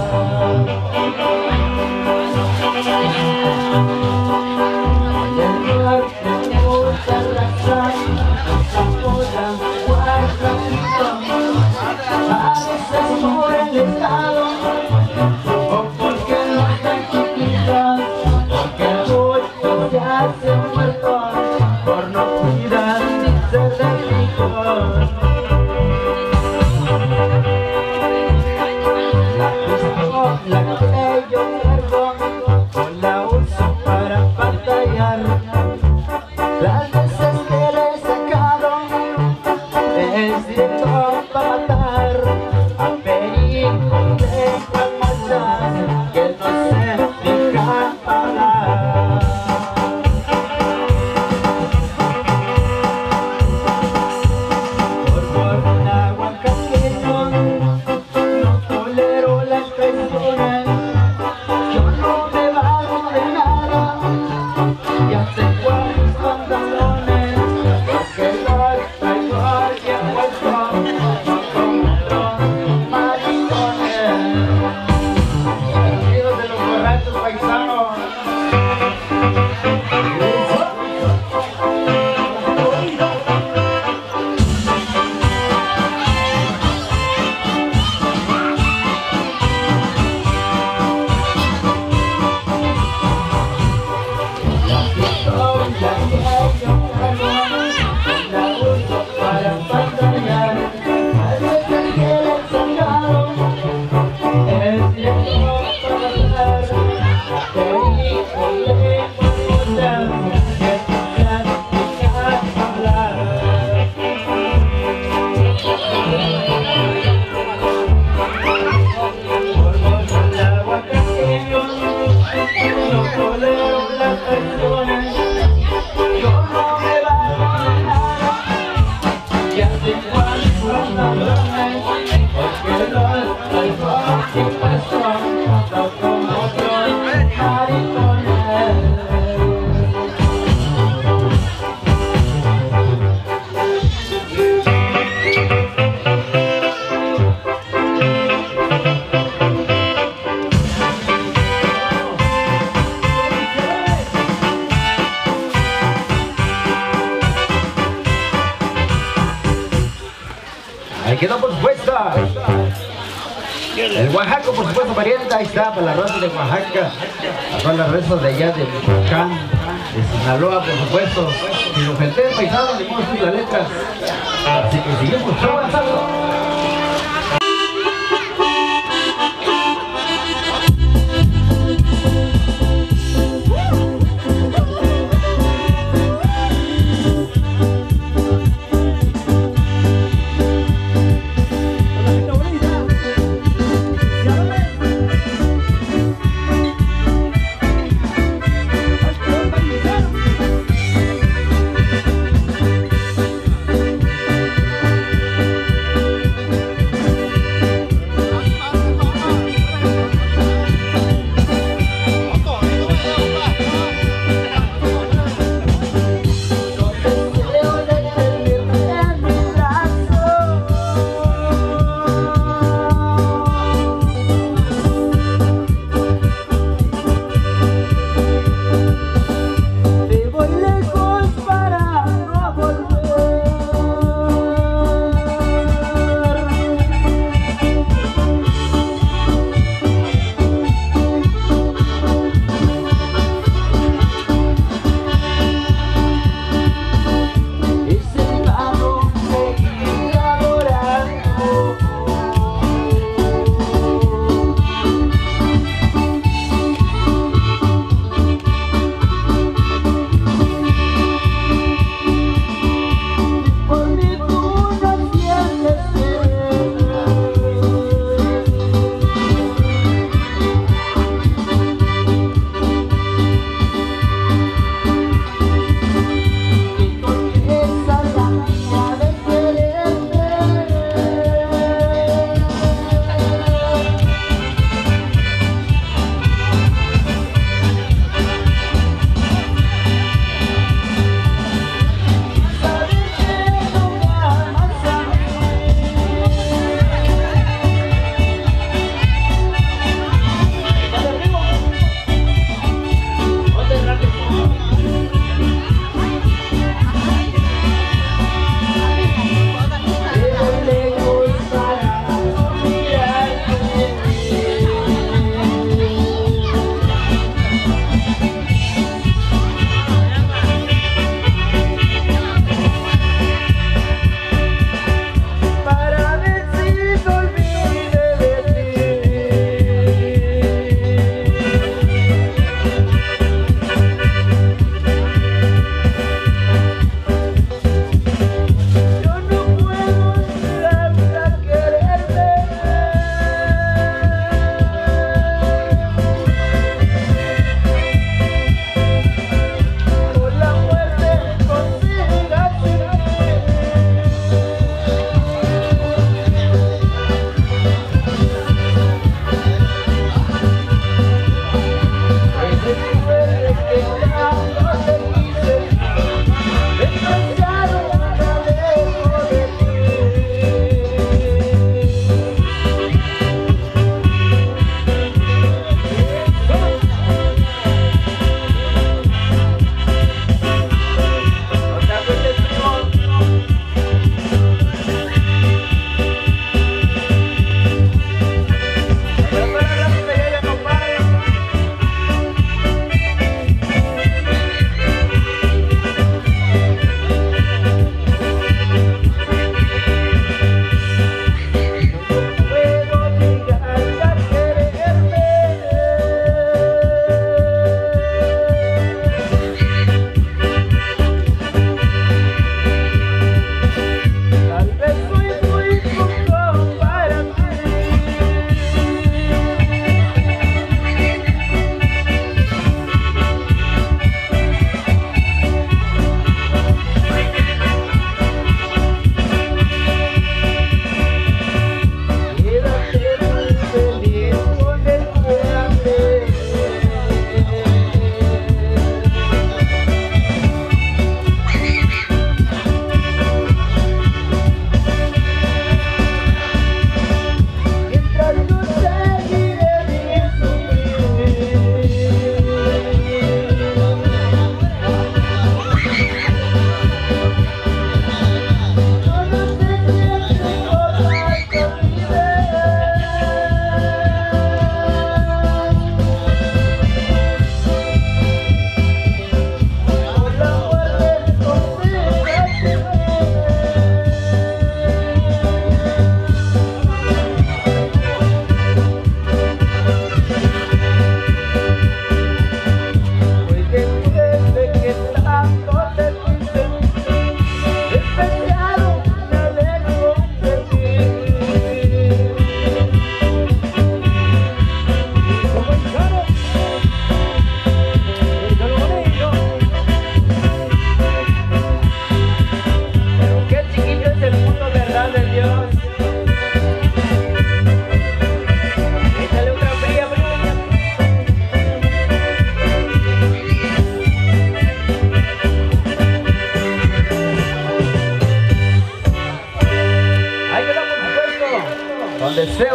Del norte me gusta arrasar, Zamora, Oaxaca, a veces por el estado, o porque no están chiquitas, porque muchos se hacen muertos por no cuidar ni ser de ricos. La pistola que yo cargo, no la uso para batallar. Las veces que le he sacado es directo para matar a pericos de palmas que no se dejan hablar. Por por la oaxaqueño no tolero las traiciones. Yo no me valgo de nada, ya sé cuáles pantalones, porque los traigo bien puestos, no como otros maricones. Amigos de los borrachos paisanos. Ahí quedó por supuesto el Oaxaca, por supuesto, pariente. Ahí está, para la raza de Oaxaca, para las razas de allá de Michoacán, de Sinaloa, por supuesto. Si nos ofender, paisanos, le ponemos las letras. Así que seguimos avanzando.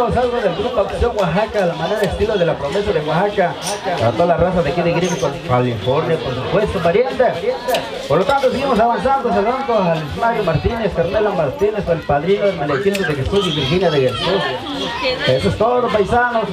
amigos, algo del grupo Acción Oaxaca, la manera estilo de la promesa de Oaxaca, para toda la raza de aquí de Green, California, por supuesto, pariente. Por lo tanto, seguimos avanzando, saludando a Mario Martínez, Carmela Martínez, el padrino del Manejito de Jesús y Virginia de Jesús. Eso es todo, paisanos.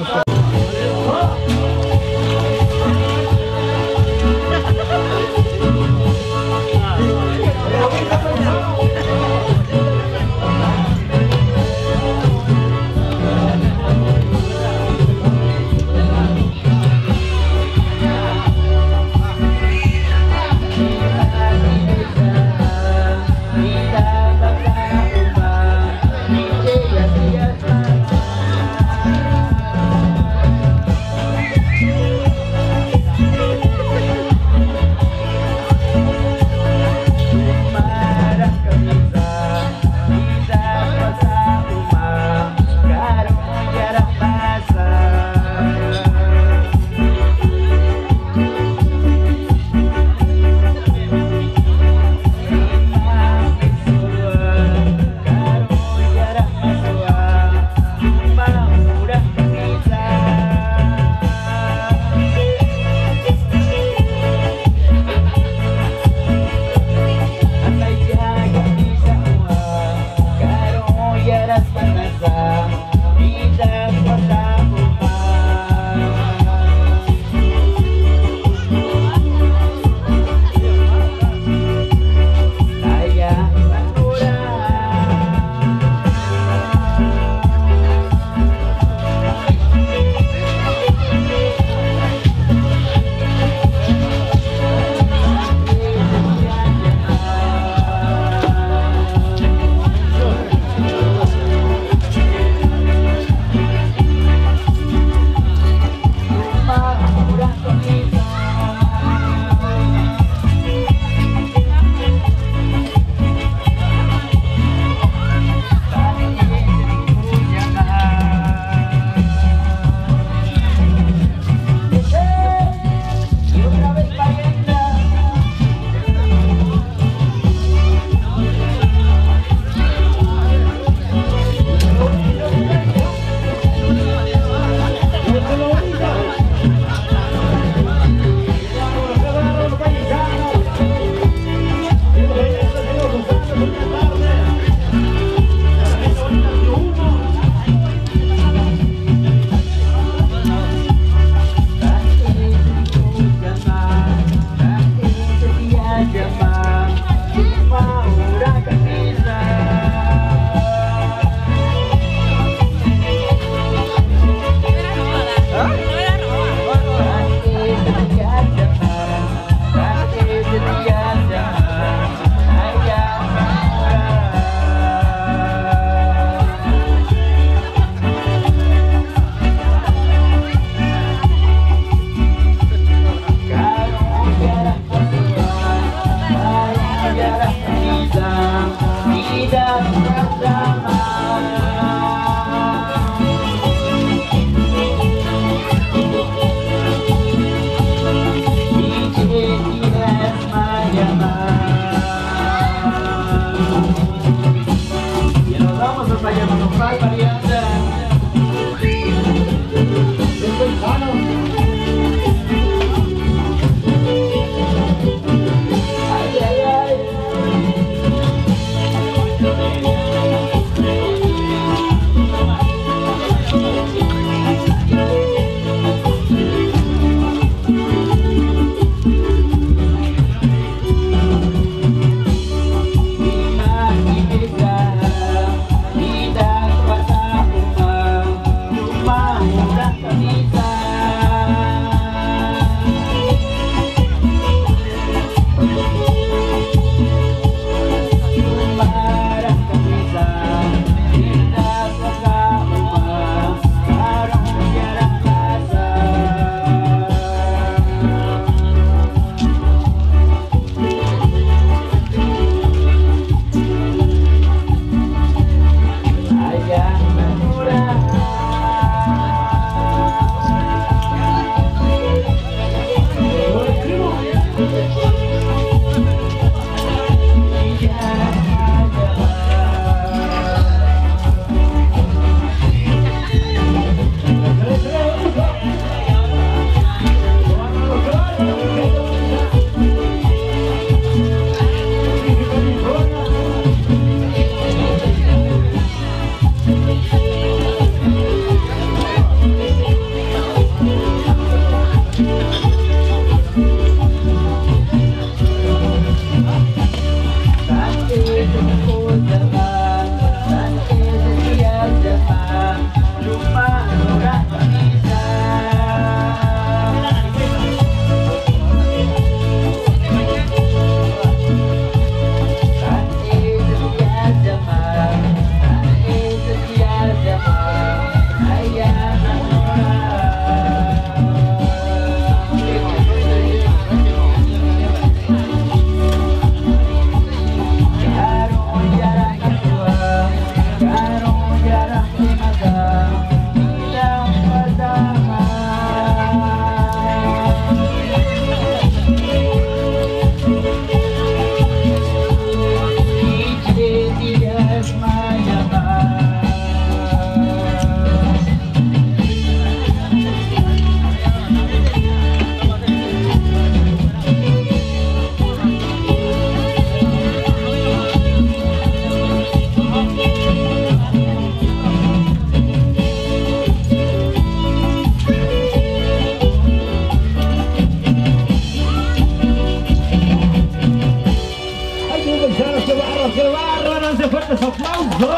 los aplausos.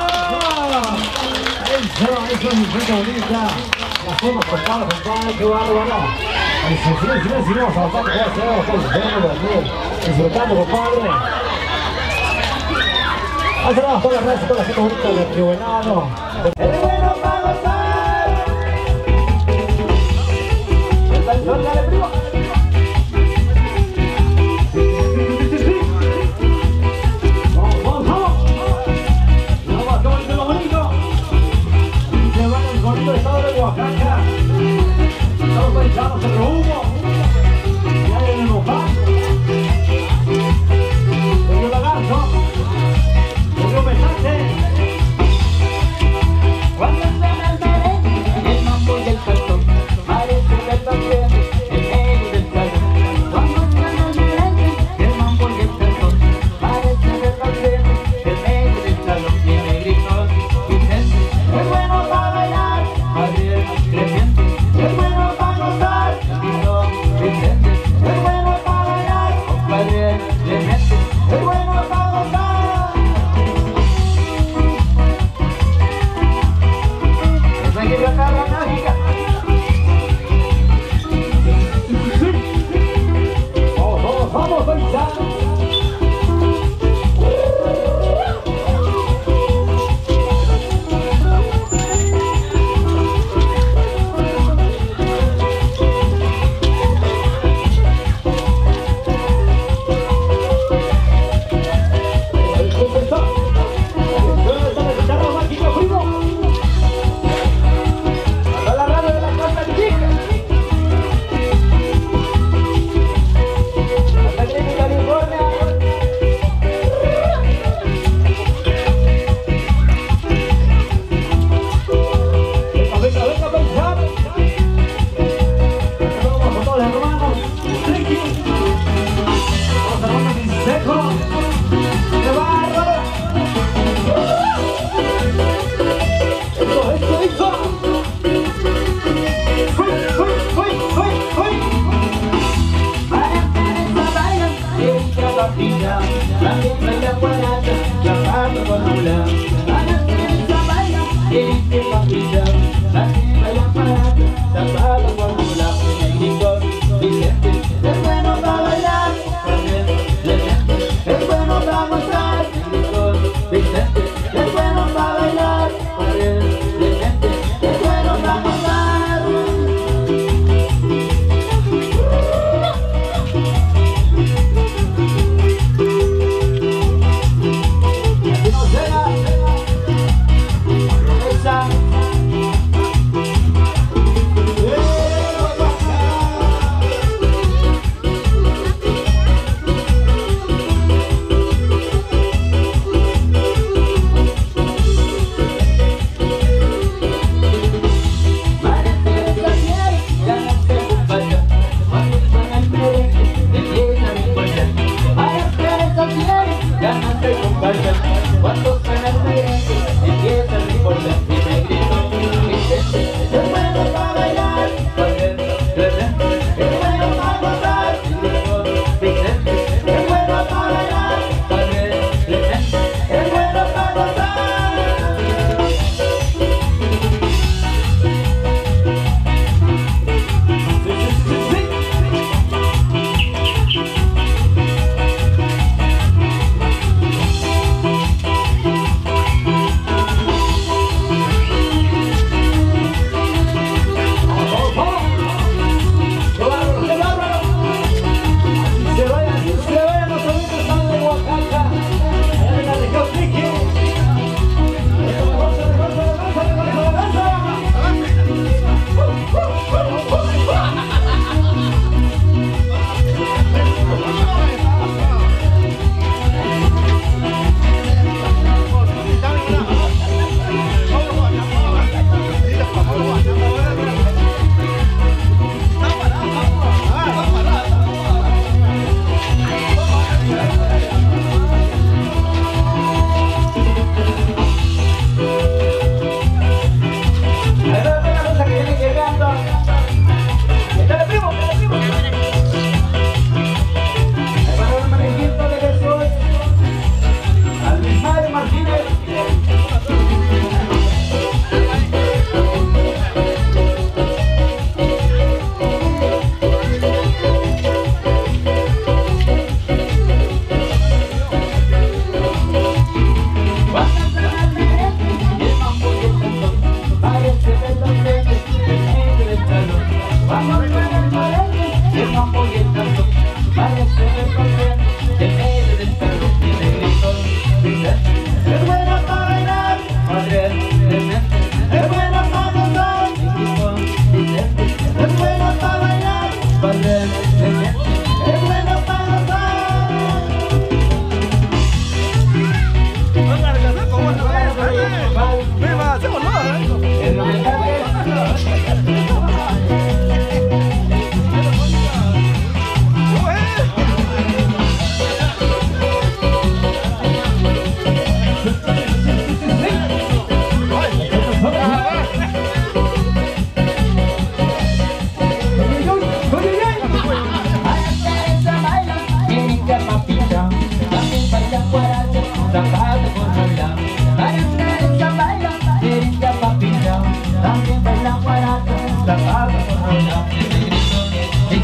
Eso, eso es mi gente bonita. Las formas, compadre, compadre, qué bárbaro. Ay, sí, sí, sí, sí, vamos a avanzar, ya se va, estamos viendo aquí, disfrutando, compadre. Ahí se va, todas las redes, toda la gente bonita de Río Venado. ¡El bueno para gozar! ¡El canción de primo! Estado de Oaxaca, los paisanos en rumbo, y hay en el Nopal, Río Lagarto, Río Mesate. Cuando suena el merengue, el mambo y el cartón, parece que también en medio del salón. Cuando suena el merengue, el mambo y el cartón, parece que también en medio del salón. Tiene gritos, Vicente, es bueno para bailar. Es bueno para gozar,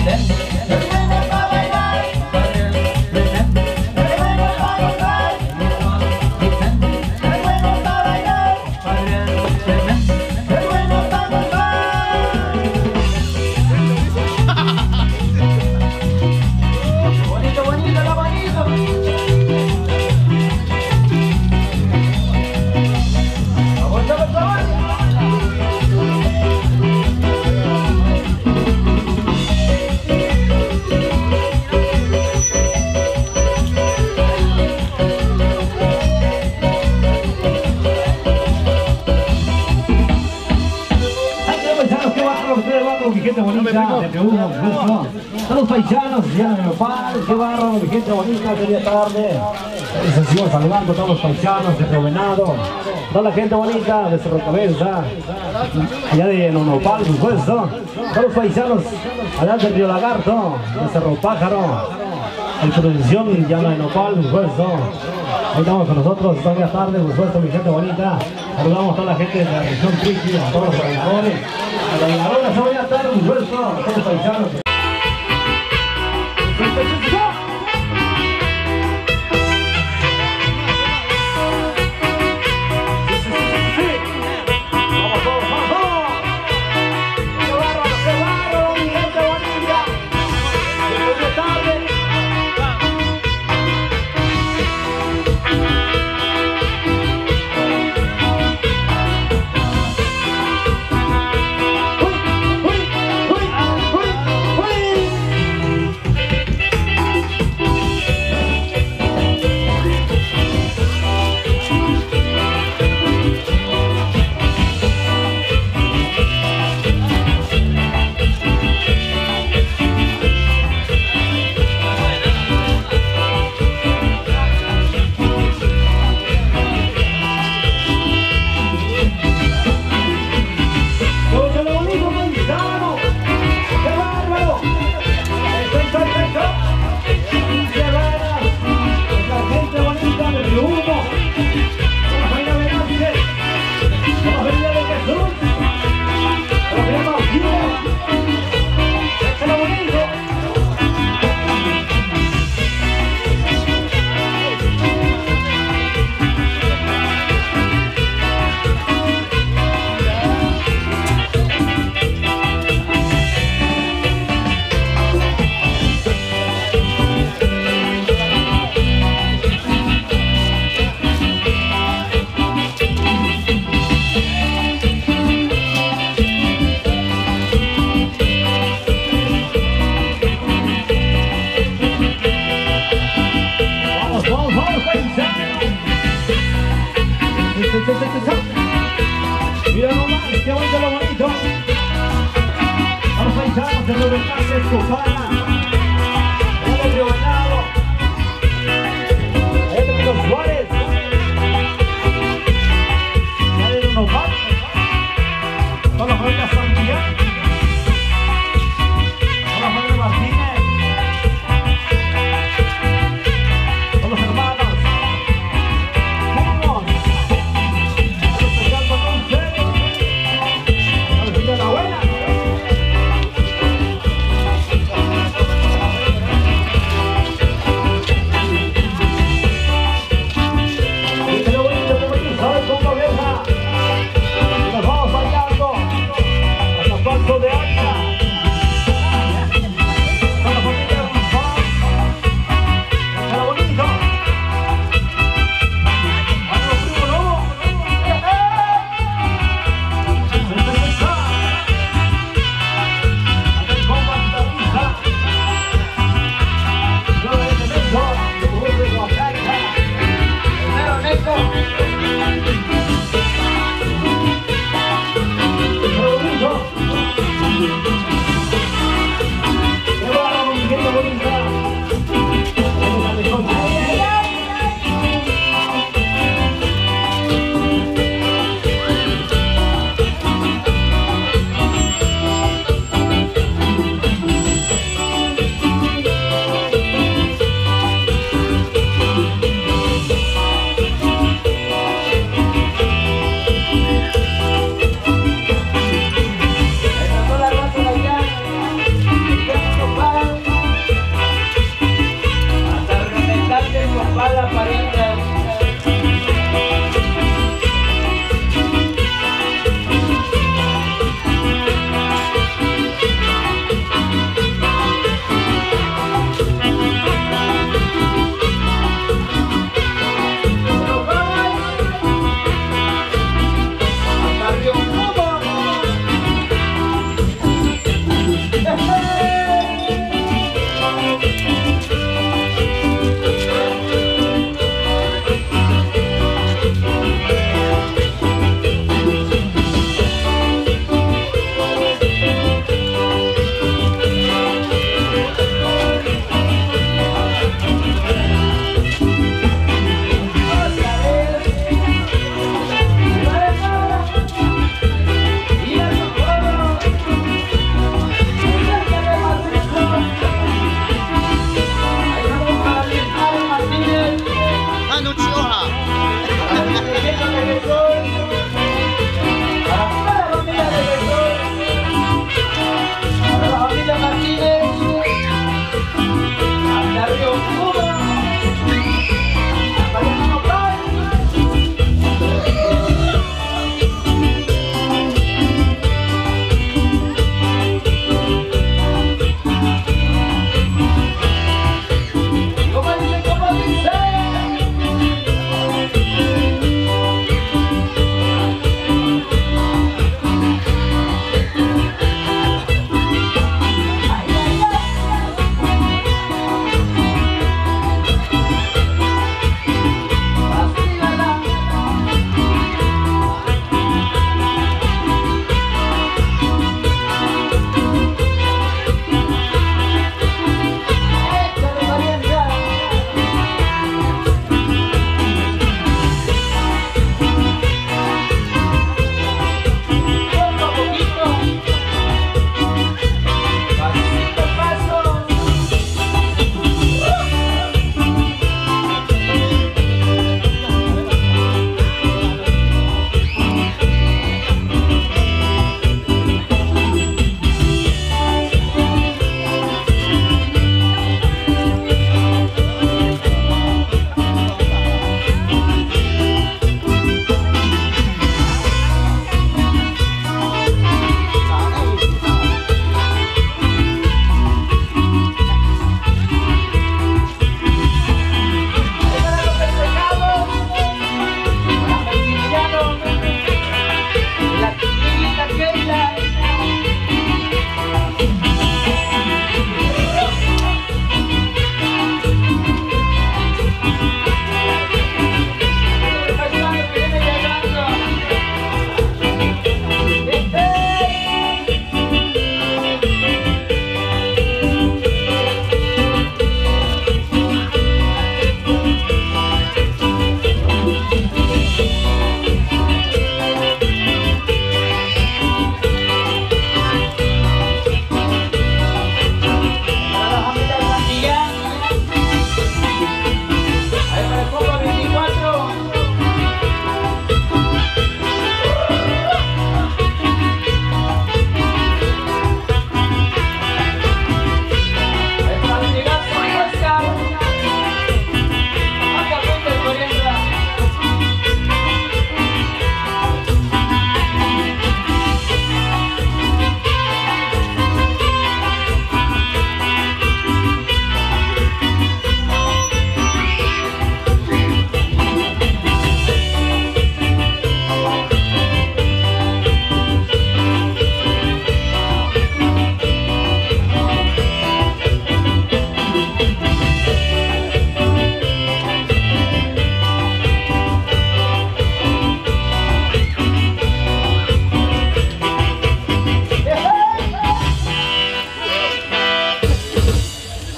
mi gente bonita, de Perú, todos los paisanos, ya en el Nopal, qué bárbaro, mi gente bonita, quería tarde. Les sigo saludando a todos los paisanos de Río Venado, toda la gente bonita de Cerro Cabeza, allá de Nopal, por supuesto, todos los paisanos allá de Río Lagarto, de Cerro Pájaro, en producción ya de Nopal, por supuesto. Ahí estamos con nosotros, esta buena tarde, por supuesto, mi gente bonita. Saludamos a toda la gente de la región Triqui, a todos los trabajadores, a la ganadora, esta buena tarde, por supuesto, a todos los paisanos. Mira nomás, qué bonito lo bonito. Vamos a echarnos de los detalles, Escofana. Vamos a Río Venado. Ahí tenemos los Juárez. Ya hay unos más. Toda la familia Santillán. Toda la familia Martínez. Todos los hermanos. La buena.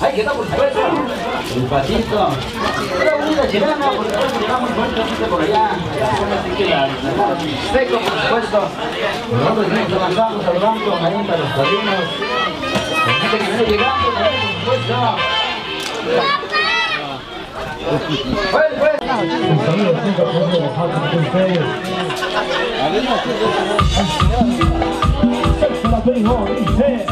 Ay, ¿qué tal, por supuesto? El patito. Una bonita chilena, por supuesto, llegamos con un poquito por allá. Seco, por supuesto. Nosotros nos avanzamos saludando ahí para los padrinos. La gente que viene llegando, por supuesto. Pues, pues. Un saludo, chicos, por ustedes. Sexo la primo, dice.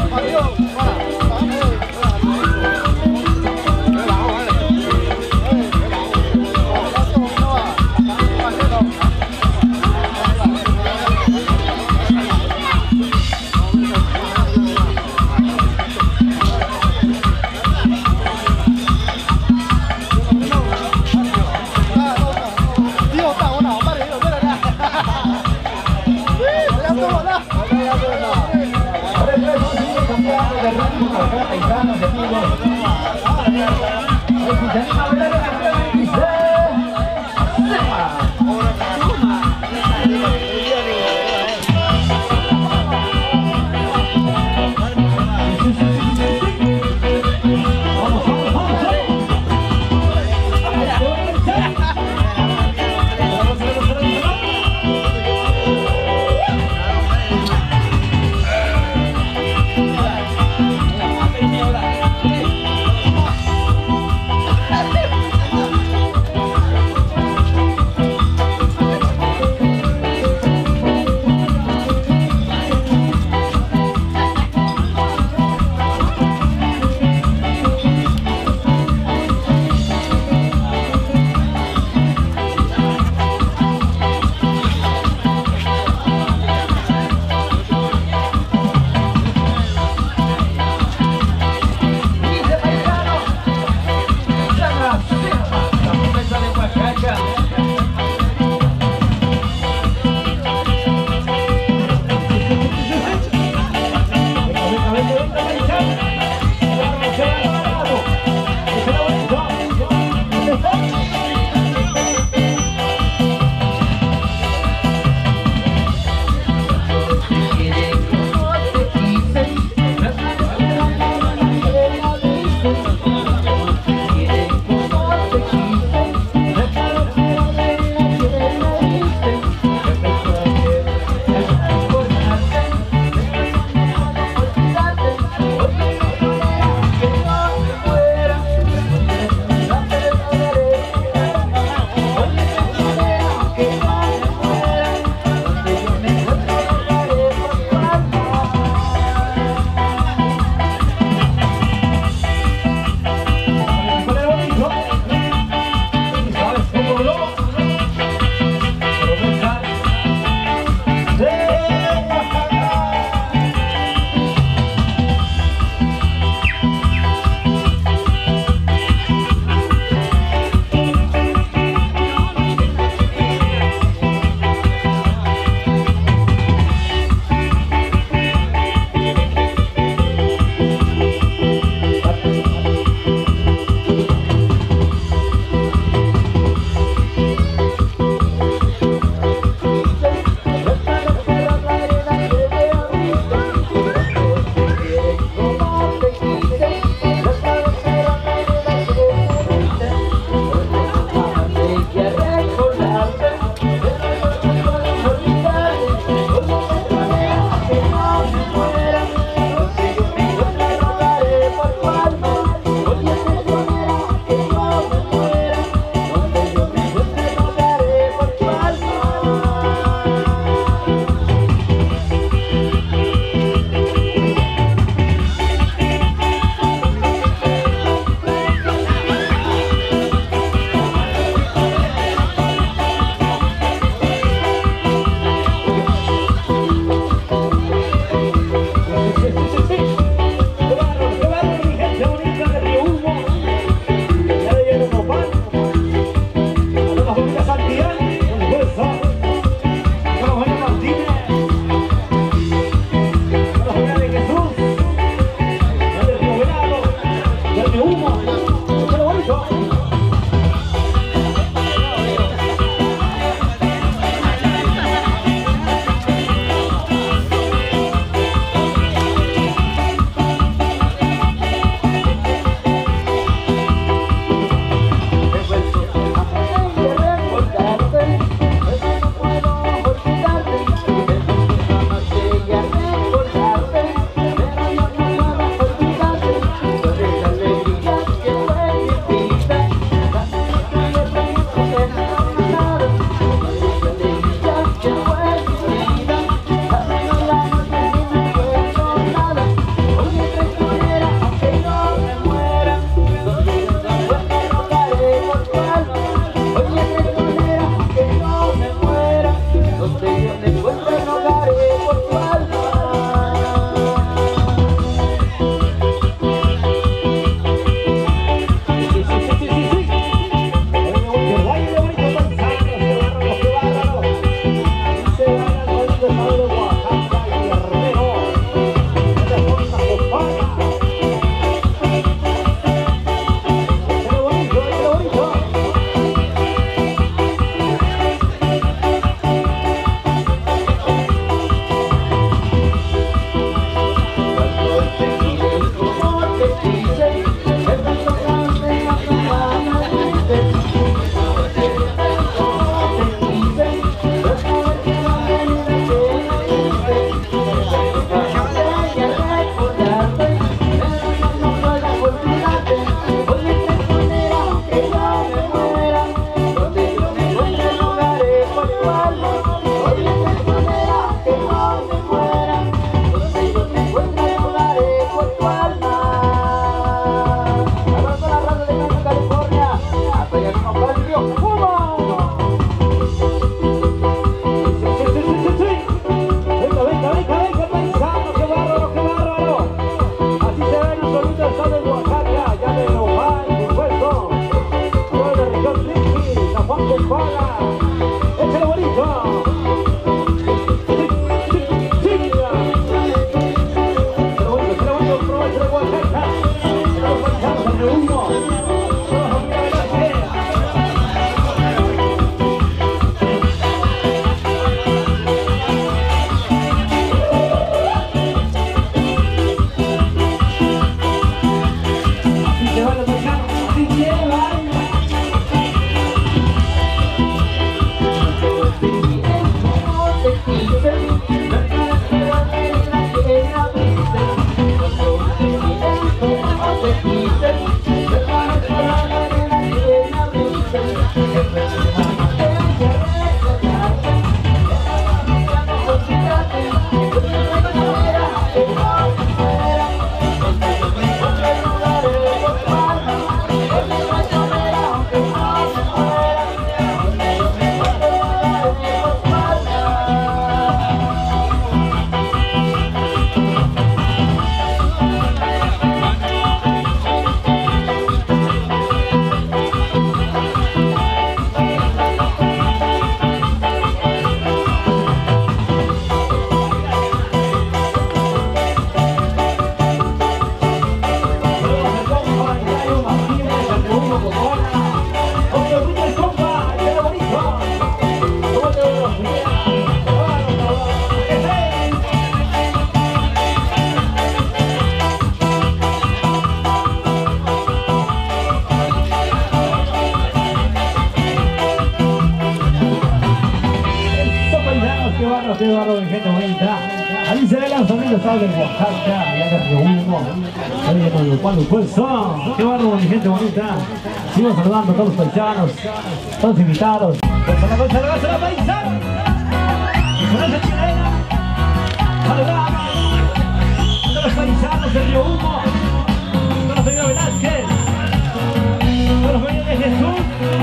Buenas amigos, estaba de Oaxaca, ya que reunimos. Oye, con el cual pues son. Qué bárbaro, mi gente bonita. Sigo saludando a todos los paisanos, todos los invitados. Pues a la bolsa, a la bolsa, a la paisana. Con esa chilena. Saludamos a todos los paisanos del Río Humo. A todos los señores Velázquez. A todos los señores de Jesús.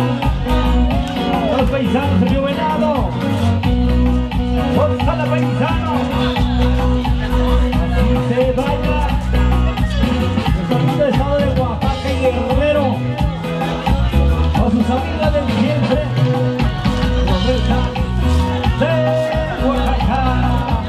A todos los paisanos del Río Venado. Gonzalo Paisano. Así se baila. Estamos del estado de Oaxaca y Guerrero. A sus amigas de siempre. Roberta de Oaxaca.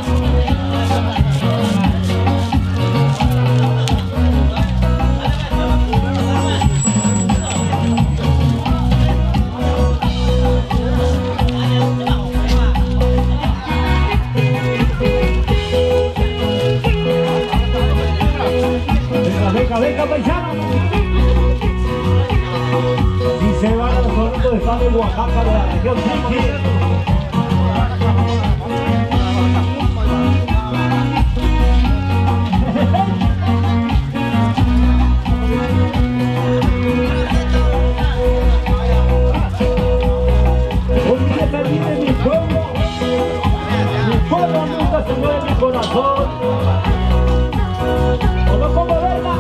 Venga, venga, paisano. Y se van a los sonidos de estado de Oaxaca, de la región Chiqui. Olvídate de mí, de mi pueblo. Mi pueblo nunca se mueve mi corazón. ¿O no como verla?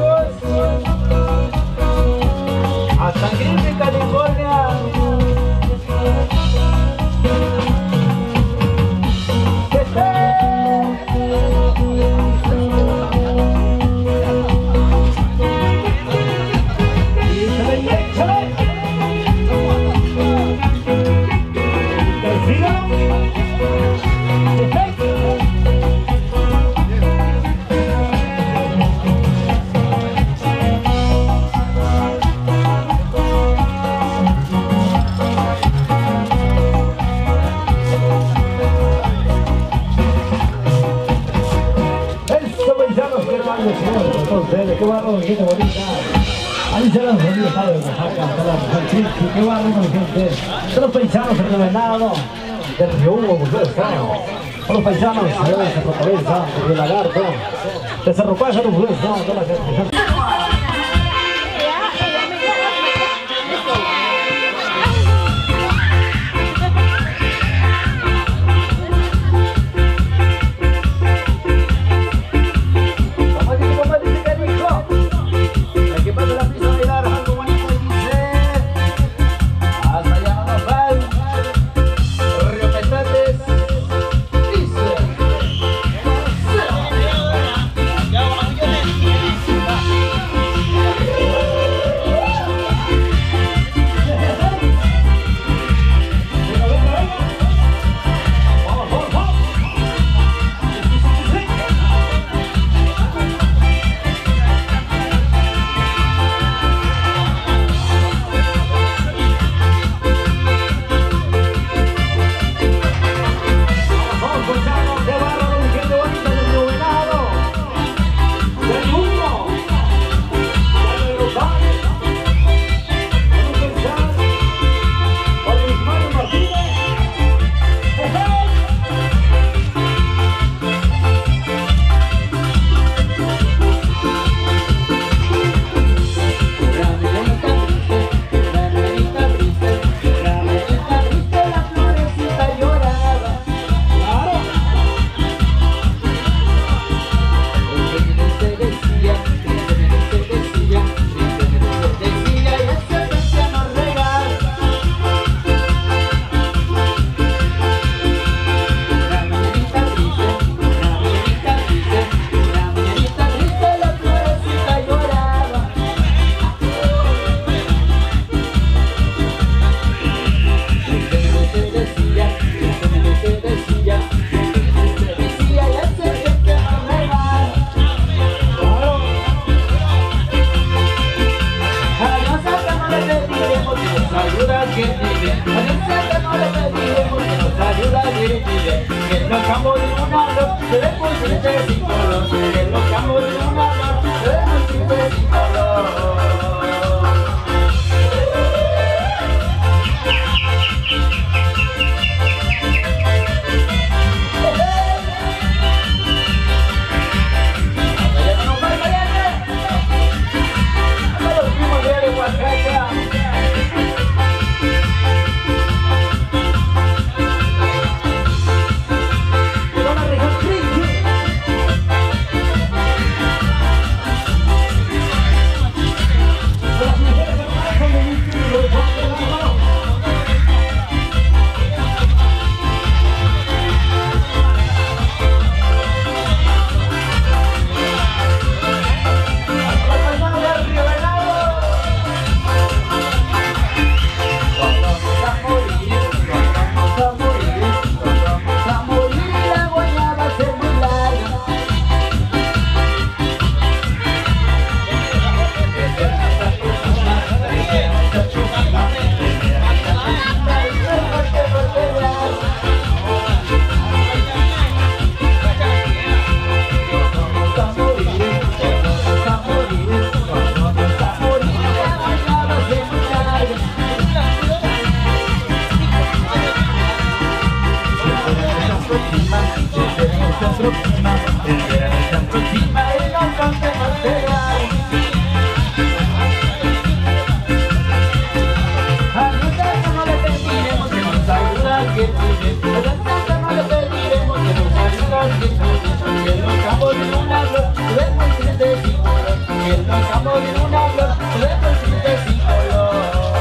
amigos. Hasta Griffith, California. Qué barro, gente bonita. Ahí se las bonita, ¿sabes? Qué barro, gente. Son los paisanos fenomenados del Río Hugo, ustedes saben. Son los paisanos de Fortaleza, de Lagarto, de Cerro Pájaro, ustedes saben, toda la gente. campos de una flor, podemos irte sin color.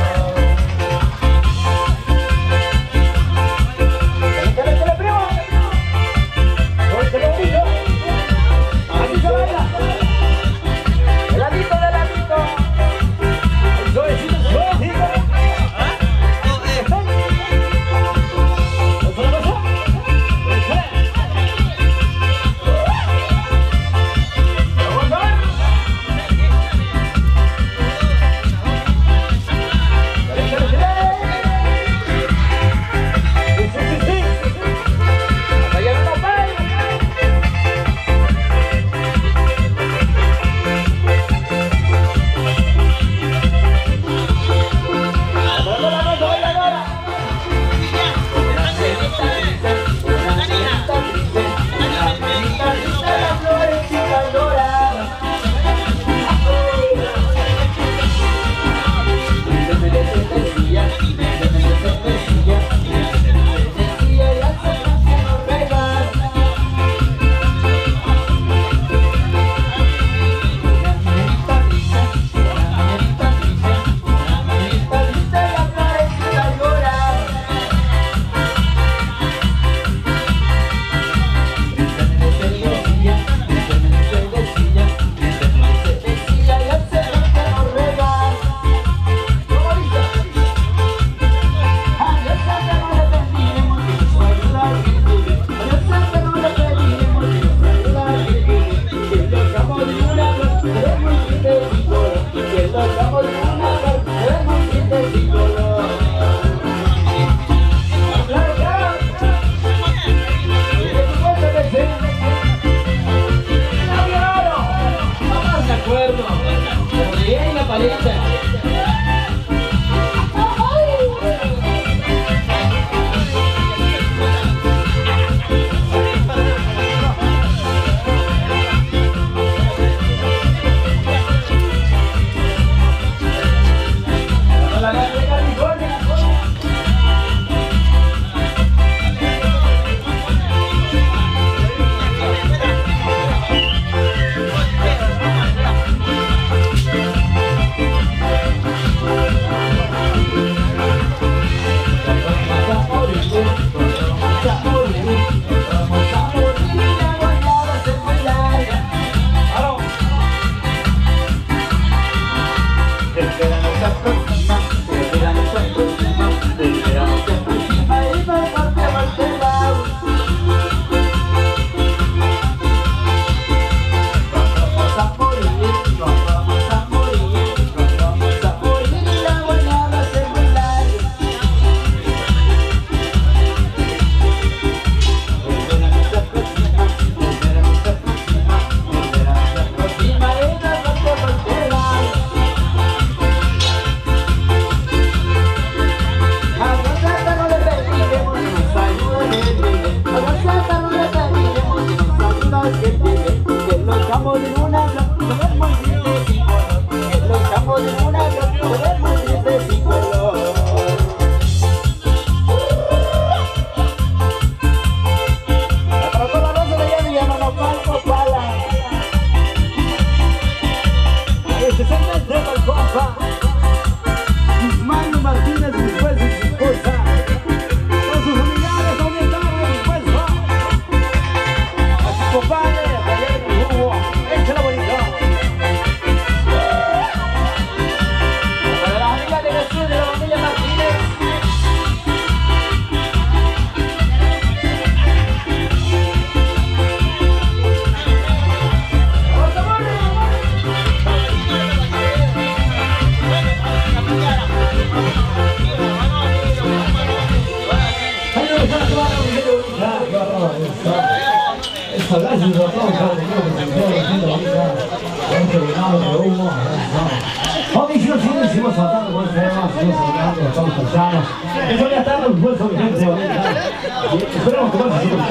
Esperemos que pase siempre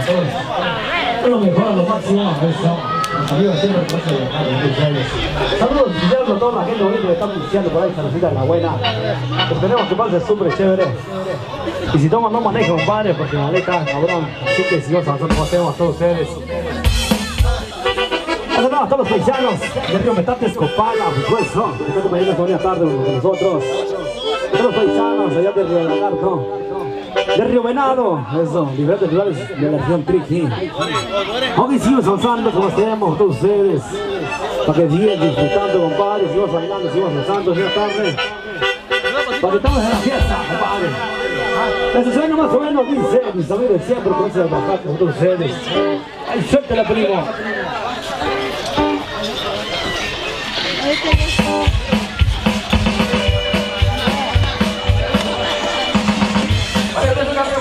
todo. Lo mejor a lo máximo. Amigos, siempre me pasa de saludos a toda la gente bonita que está anunciando por ahí, Saludita de la buena. Esperemos que pase súper chévere. Y si toman, no manejen, compadre, porque manejan, cabrón. Así que si os nosotros hacemos a todos ustedes. saludos a todos los paisanos de Río Metate, Escopala, pues eso. Están acompañando esta buena tarde con nosotros. A todos los paisanos allá de Río Lagarto, de Río Venado, eso, diferentes lugares de la región Triqui. Aunque seguimos avanzando como estemos, todos ustedes, para que sigan disfrutando, compadre, seguimos bailando, seguimos avanzando esta tarde. Para que estamos en la fiesta, compadre. Eso suena más o menos, dice, mis amigos de siempre, con ese bajar con todos ustedes. ¡Ay, suéltala, primo! Vale,